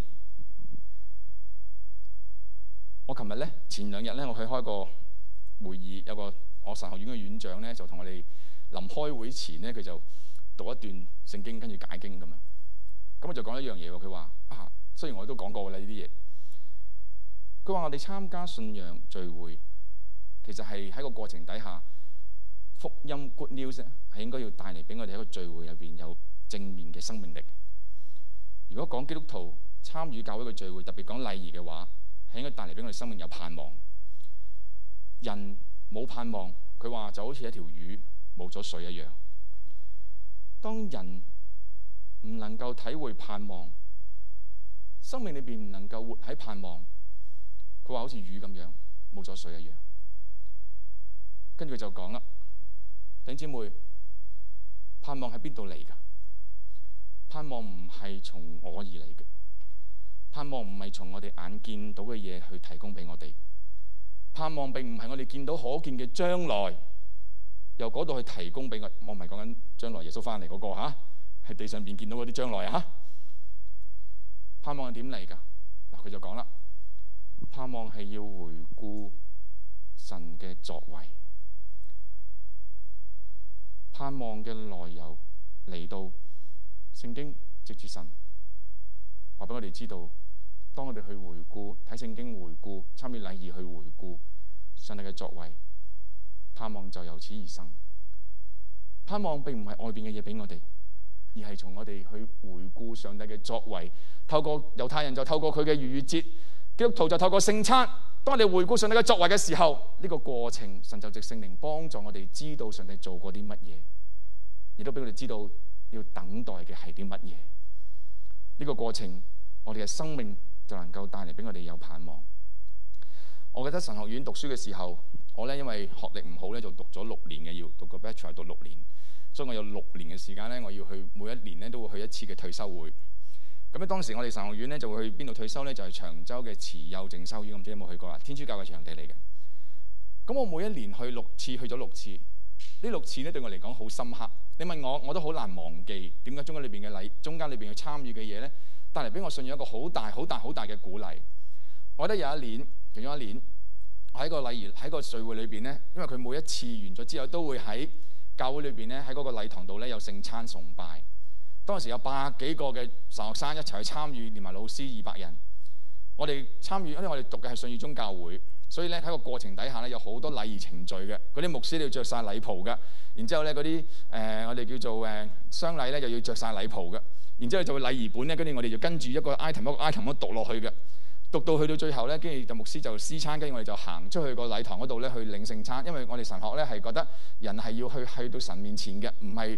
E: 我琴日咧前兩日咧，我去開個會議，有個我神學院嘅院長咧，就同我哋臨開會前咧，佢就讀一段聖經，跟住解經咁樣。咁我就講一樣嘢喎，佢話啊，雖然我都講過啦呢啲嘢，佢話我哋參加信仰聚會，其實係喺個過程底下，福音 good news 咧係應該要帶嚟俾我哋喺個聚會入邊有正面嘅生命力。如果講基督徒參與教會嘅聚會，特別講禮儀嘅話，係應該帶嚟俾我哋生命有盼望。人冇盼望，佢話就好似一條魚冇咗水一樣。當人唔能夠體會盼望，生命裏邊唔能夠活喺盼望，佢話好似魚咁樣冇咗水一樣。跟住佢就講啦，弟兄姊妹，盼望喺邊度嚟㗎？盼望唔係從我而嚟嘅，盼望唔係從我哋眼見到嘅嘢去提供俾我哋。盼望並唔係我哋見到可見嘅將來，由嗰度去提供俾我。我唔係講緊將來耶穌翻嚟嗰個嚇，係地上邊見到嗰啲將來嚇。盼望係點嚟㗎？嗱，佢就講啦，盼望係要回顧神嘅作為。盼望嘅來由嚟到聖經，藉住神話俾我哋知道，當我哋去回顧睇聖經，回顧參與禮儀去回顧上帝嘅作為，盼望就由此而生。盼望並唔係外邊嘅嘢俾我哋，而係從我哋去回顧上帝嘅作為。透過猶太人就透過佢嘅逾越節，基督徒就透過聖餐。當我哋回顧上帝嘅作為嘅時候，呢、這個過程神就藉聖靈幫助我哋知道上帝做過啲乜嘢，亦都俾我哋知道要等待嘅係啲乜嘢。呢、這個過程，我哋嘅生命就能夠帶嚟俾我哋有盼望。我記得神學院讀書嘅時候，我咧因為學歷唔好咧，就讀咗六年嘅，要讀個 Bachelor 讀六年，所以我有六年嘅時間咧，我要去每一年咧都會去一次嘅退休會。咁咧當時我哋神學院咧就會去邊度退休咧？就係、是、長洲嘅慈幼靜修院，我唔知有冇去過啦，天主教嘅場地嚟嘅。咁我每一年去六次，去咗六次，呢六次咧對我嚟講好深刻。你問我，我都好難忘記點解中間裏邊嘅禮，中間裏邊去參與嘅嘢咧，帶嚟俾我信仰一個好大、好大、好大嘅鼓勵。我覺得有一年，其中一年，我喺個禮儀喺個聚會裏邊咧，因為佢每一次完咗之後，都會喺教會裏邊咧喺嗰個禮堂度咧有聖餐崇拜。當時有百幾個嘅神學生一齊去參與，連埋老師二百人。 我哋參與，因為我哋讀嘅係信義宗教會，所以咧喺個過程底下咧有好多禮儀程序嘅。嗰啲牧師都要着晒禮袍嘅，然之後咧嗰啲誒我哋叫做誒喪禮咧又要着晒禮袍嘅，然之後就會禮儀本咧，跟住我哋就跟住一個 item 一個 item 咁讀落去嘅，讀到去到最後咧，跟住就牧師就施餐，跟住我哋就行出去個禮堂嗰度咧去領聖餐，因為我哋神學咧係覺得人係要去去到神面前嘅，唔係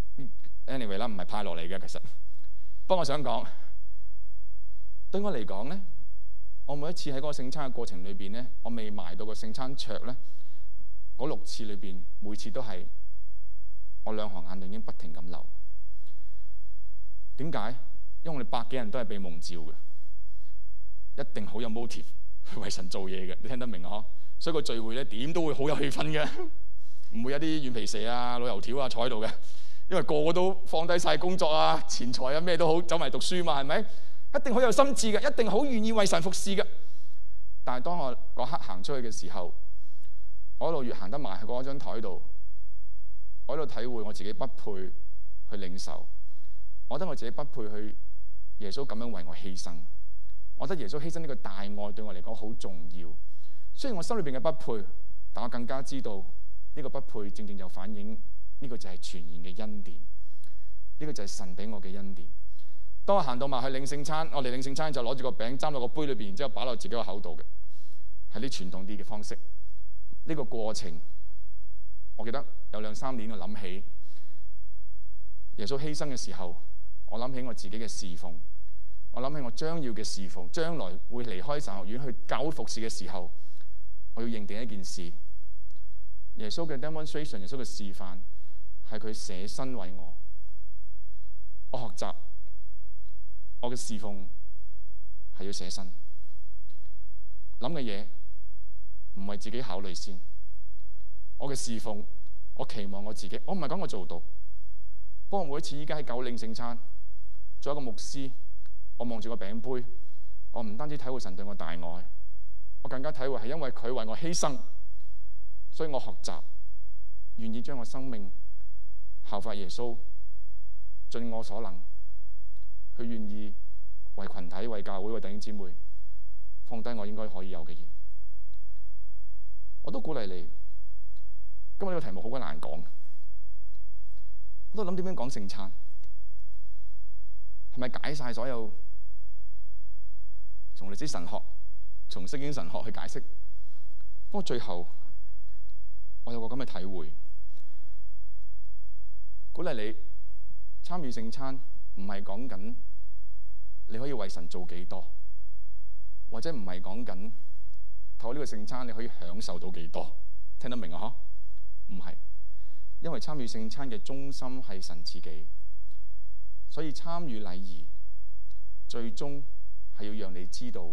E: anyway 啦，唔係派落嚟嘅其實。不過我想講，對我嚟講咧。我每一次喺嗰個聖餐嘅過程裏邊咧，我未埋到個聖餐桌咧，嗰六次裏邊，每次都係我兩行眼淚已經不停咁流。點解？因為我哋百幾人都係被蒙召嘅，一定好有 motive 去為神做嘢嘅，你聽得明啊？所以個聚會咧點都會好有氣氛嘅，唔會有啲軟皮蛇啊、老油條啊坐喺度嘅，因為個個都放低晒工作啊、錢財啊咩都好，走埋讀書嘛，係咪？一定好有心志嘅，一定好願意為神服侍嘅。但係當我嗰刻行出去嘅時候，我一路越行得埋去嗰張台度，我喺度體會我自己不配去領受，我覺得我自己不配去耶穌咁樣為我犧牲。我覺得耶穌犧牲呢個大愛對我嚟講好重要。雖然我心裏邊嘅不配，但我更加知道呢個不配正正就反映呢個就係全然嘅恩典，呢個就係神俾我嘅恩典。當我行到埋去領聖餐，我哋領聖餐就攞住個餅斟落個杯裏邊，然之後擺落自己個口度嘅，係啲傳統啲嘅方式。呢個過程，我記得有兩三年我諗起耶穌犧牲嘅時候，我諗起我自己嘅侍奉，我諗起我將要嘅侍奉，將來會離開神學院去教會服侍嘅時候，我要認定一件事：耶穌嘅 demonstration， 耶穌嘅示範係佢捨身為我，我學習。我嘅侍奉係要捨身，諗嘅嘢唔係自己考慮先。我嘅侍奉，我期望我自己，我唔係講我做到。不過每一次依家喺九領聖餐，做一個牧師，我望住個餅杯，我唔單止體會神對我大愛，我更加體會係因為佢為我犧牲，所以我學習，願意將我生命效法耶穌，盡我所能。佢願意為群體、為教會、為弟兄姊妹放低我應該可以有嘅嘢，我都鼓勵你。今日呢個題目好鬼難講，我都諗點樣講聖餐，係咪解晒所有從歷史神學、從聖經神學去解釋？不過最後我有個咁嘅體會，鼓勵你參與聖餐，唔係講緊你可以為神做幾多，或者唔係講緊透過呢個聖餐你可以享受到幾多，聽得明啊？嗬，唔係，因為參與聖餐嘅中心係神自己，所以參與禮儀最終係要讓你知道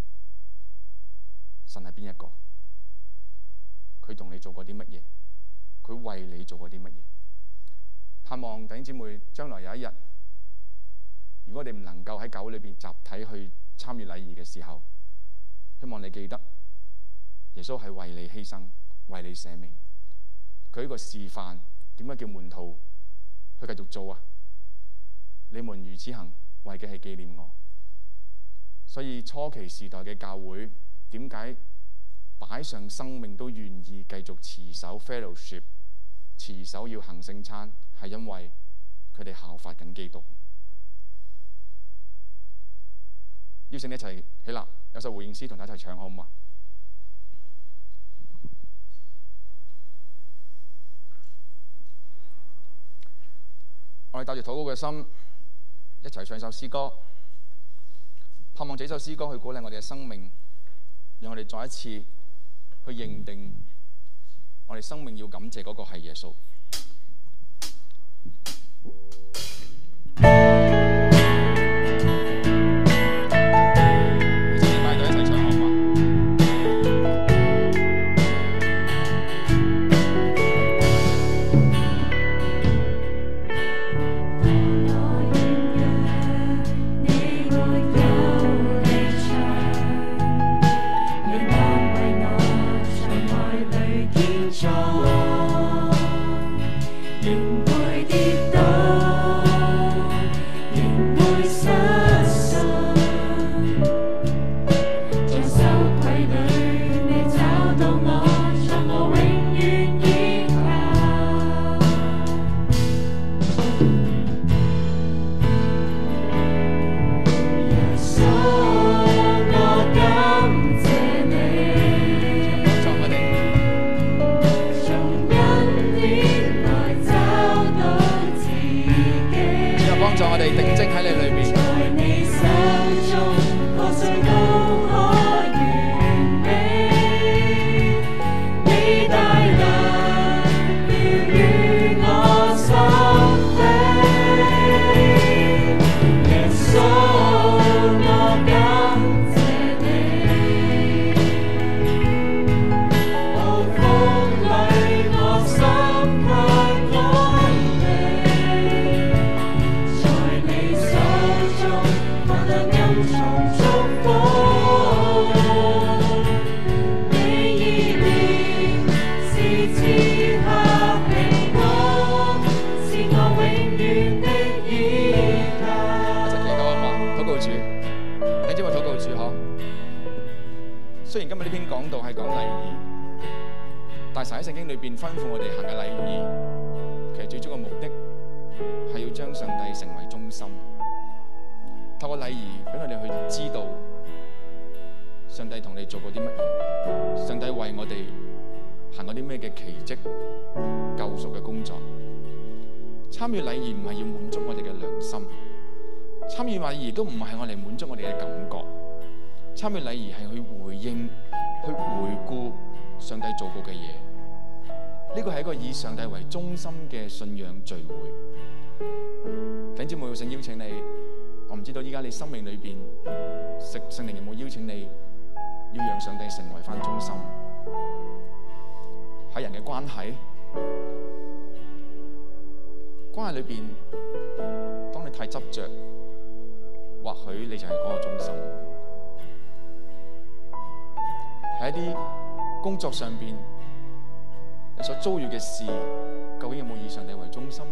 E: 神係邊一個，佢同你做過啲乜嘢，佢為你做過啲乜嘢。盼望弟兄姊妹將來有一日，如果你唔能夠喺教會裏邊集體去參與禮儀嘅時候，希望你記得耶穌係為你犧牲，為你捨命。佢呢個示範點解叫門徒去繼續做啊？你們如此行，為嘅係紀念我。所以初期時代嘅教會點解擺上生命都願意繼續持守 fellowship， 持守要行聖餐，係因為佢哋效法緊基督。邀請你一齊起立，有首回應詩同大家一齊唱，好唔好啊？我哋帶住禱告嘅心，一齊唱首詩歌，盼望這首詩歌去鼓勵我哋嘅生命，讓我哋再一次去認定我哋生命要感謝嗰個係耶穌。
C: 送祝福。你意念是賜下平安，是我永遠的依靠。
E: 一齊祈禱好嘛？禱告主，你知我禱告主嗬？雖然今日呢篇講道係講禮儀，但係神喺聖經裏邊吩咐我哋行嘅禮儀，其實最終嘅目的係要將上帝成為中心。透過禮儀俾我哋去知道上帝同你做過啲乜嘢，上帝為我哋行過啲咩嘅奇蹟、救贖嘅工作。參與禮儀唔係要滿足我哋嘅良心，參與禮儀都唔係我哋滿足我哋嘅感覺。參與禮儀係去回應、去回顧上帝做過嘅嘢。呢個係一個以上帝為中心嘅信仰聚會。弟兄姊妹，我想邀請你，我唔知道依家你生命裏邊，聖聖靈有冇邀請你，要讓上帝成為翻中心。喺人嘅關係，關係裏邊，當你太執着，或許你就係嗰個中心。喺一啲工作上邊，你所遭遇嘅事，究竟有冇以上帝為中心？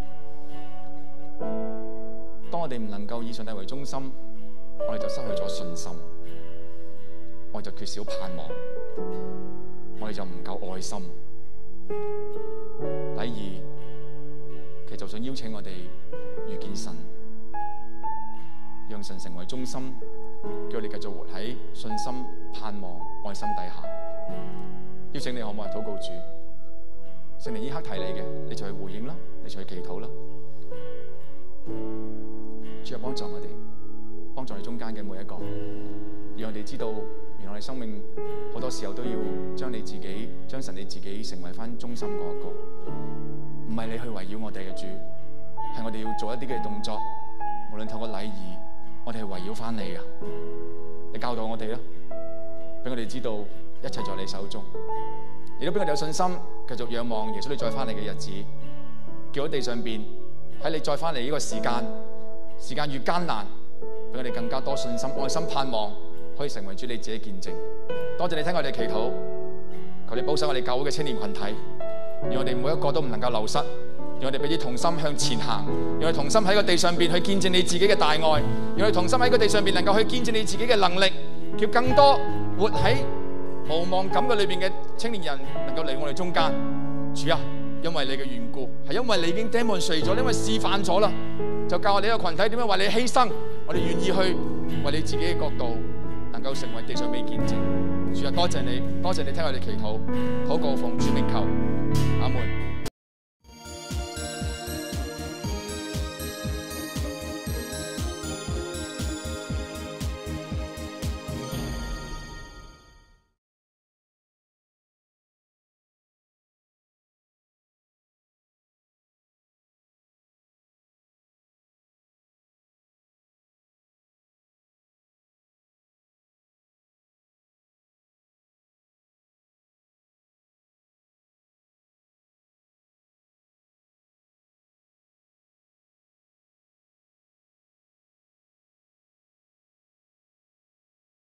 E: 當我哋唔能夠以上帝為中心，我哋就失去咗信心，我哋就缺少盼望，我哋就唔夠愛心。禮儀其實就想邀請我哋遇見神，讓神成為中心，叫我哋繼續活喺信心、盼望、愛心底下。邀請你可唔可以禱告主？聖靈呢刻提你嘅，你就去回應啦，你就去祈禱啦。主啊，幫助我哋，幫助你中間嘅每一個，讓我哋知道，原來我哋生命好多時候都要將你自己，將神你自己成為翻中心嗰一個，唔係你去圍繞我哋嘅主，係我哋要做一啲嘅動作，無論透過禮儀，我哋係圍繞翻你啊！你教導我哋啦，俾我哋知道一切在你手中，亦都俾我哋有信心，繼續仰望耶穌你再翻嚟嘅日子，叫喺地上邊喺你再翻嚟呢個時間，時間越艱難，俾我哋更加多信心、愛心、盼望，可以成為主你自己見證。多謝你聽我哋祈禱，求你保守我哋教會嘅青年群體，讓我哋每一個都唔能夠流失，讓我哋彼此同心向前行，讓我哋同心喺個地上邊去見證你自己嘅大愛，讓我哋同心喺個地上邊能夠去見證你自己嘅能力，叫更多活喺無望感嘅裏邊嘅青年人能夠嚟我哋中間。主啊，因為你嘅緣故，係因為你已經 demonstrate咗，因為示範咗啦，就教我哋一個群體點樣為你犧牲，我哋願意去為你自己嘅國度能夠成為地上嘅見證。主啊，多謝你，多謝你聽我哋祈禱，禱告奉主名求，阿門。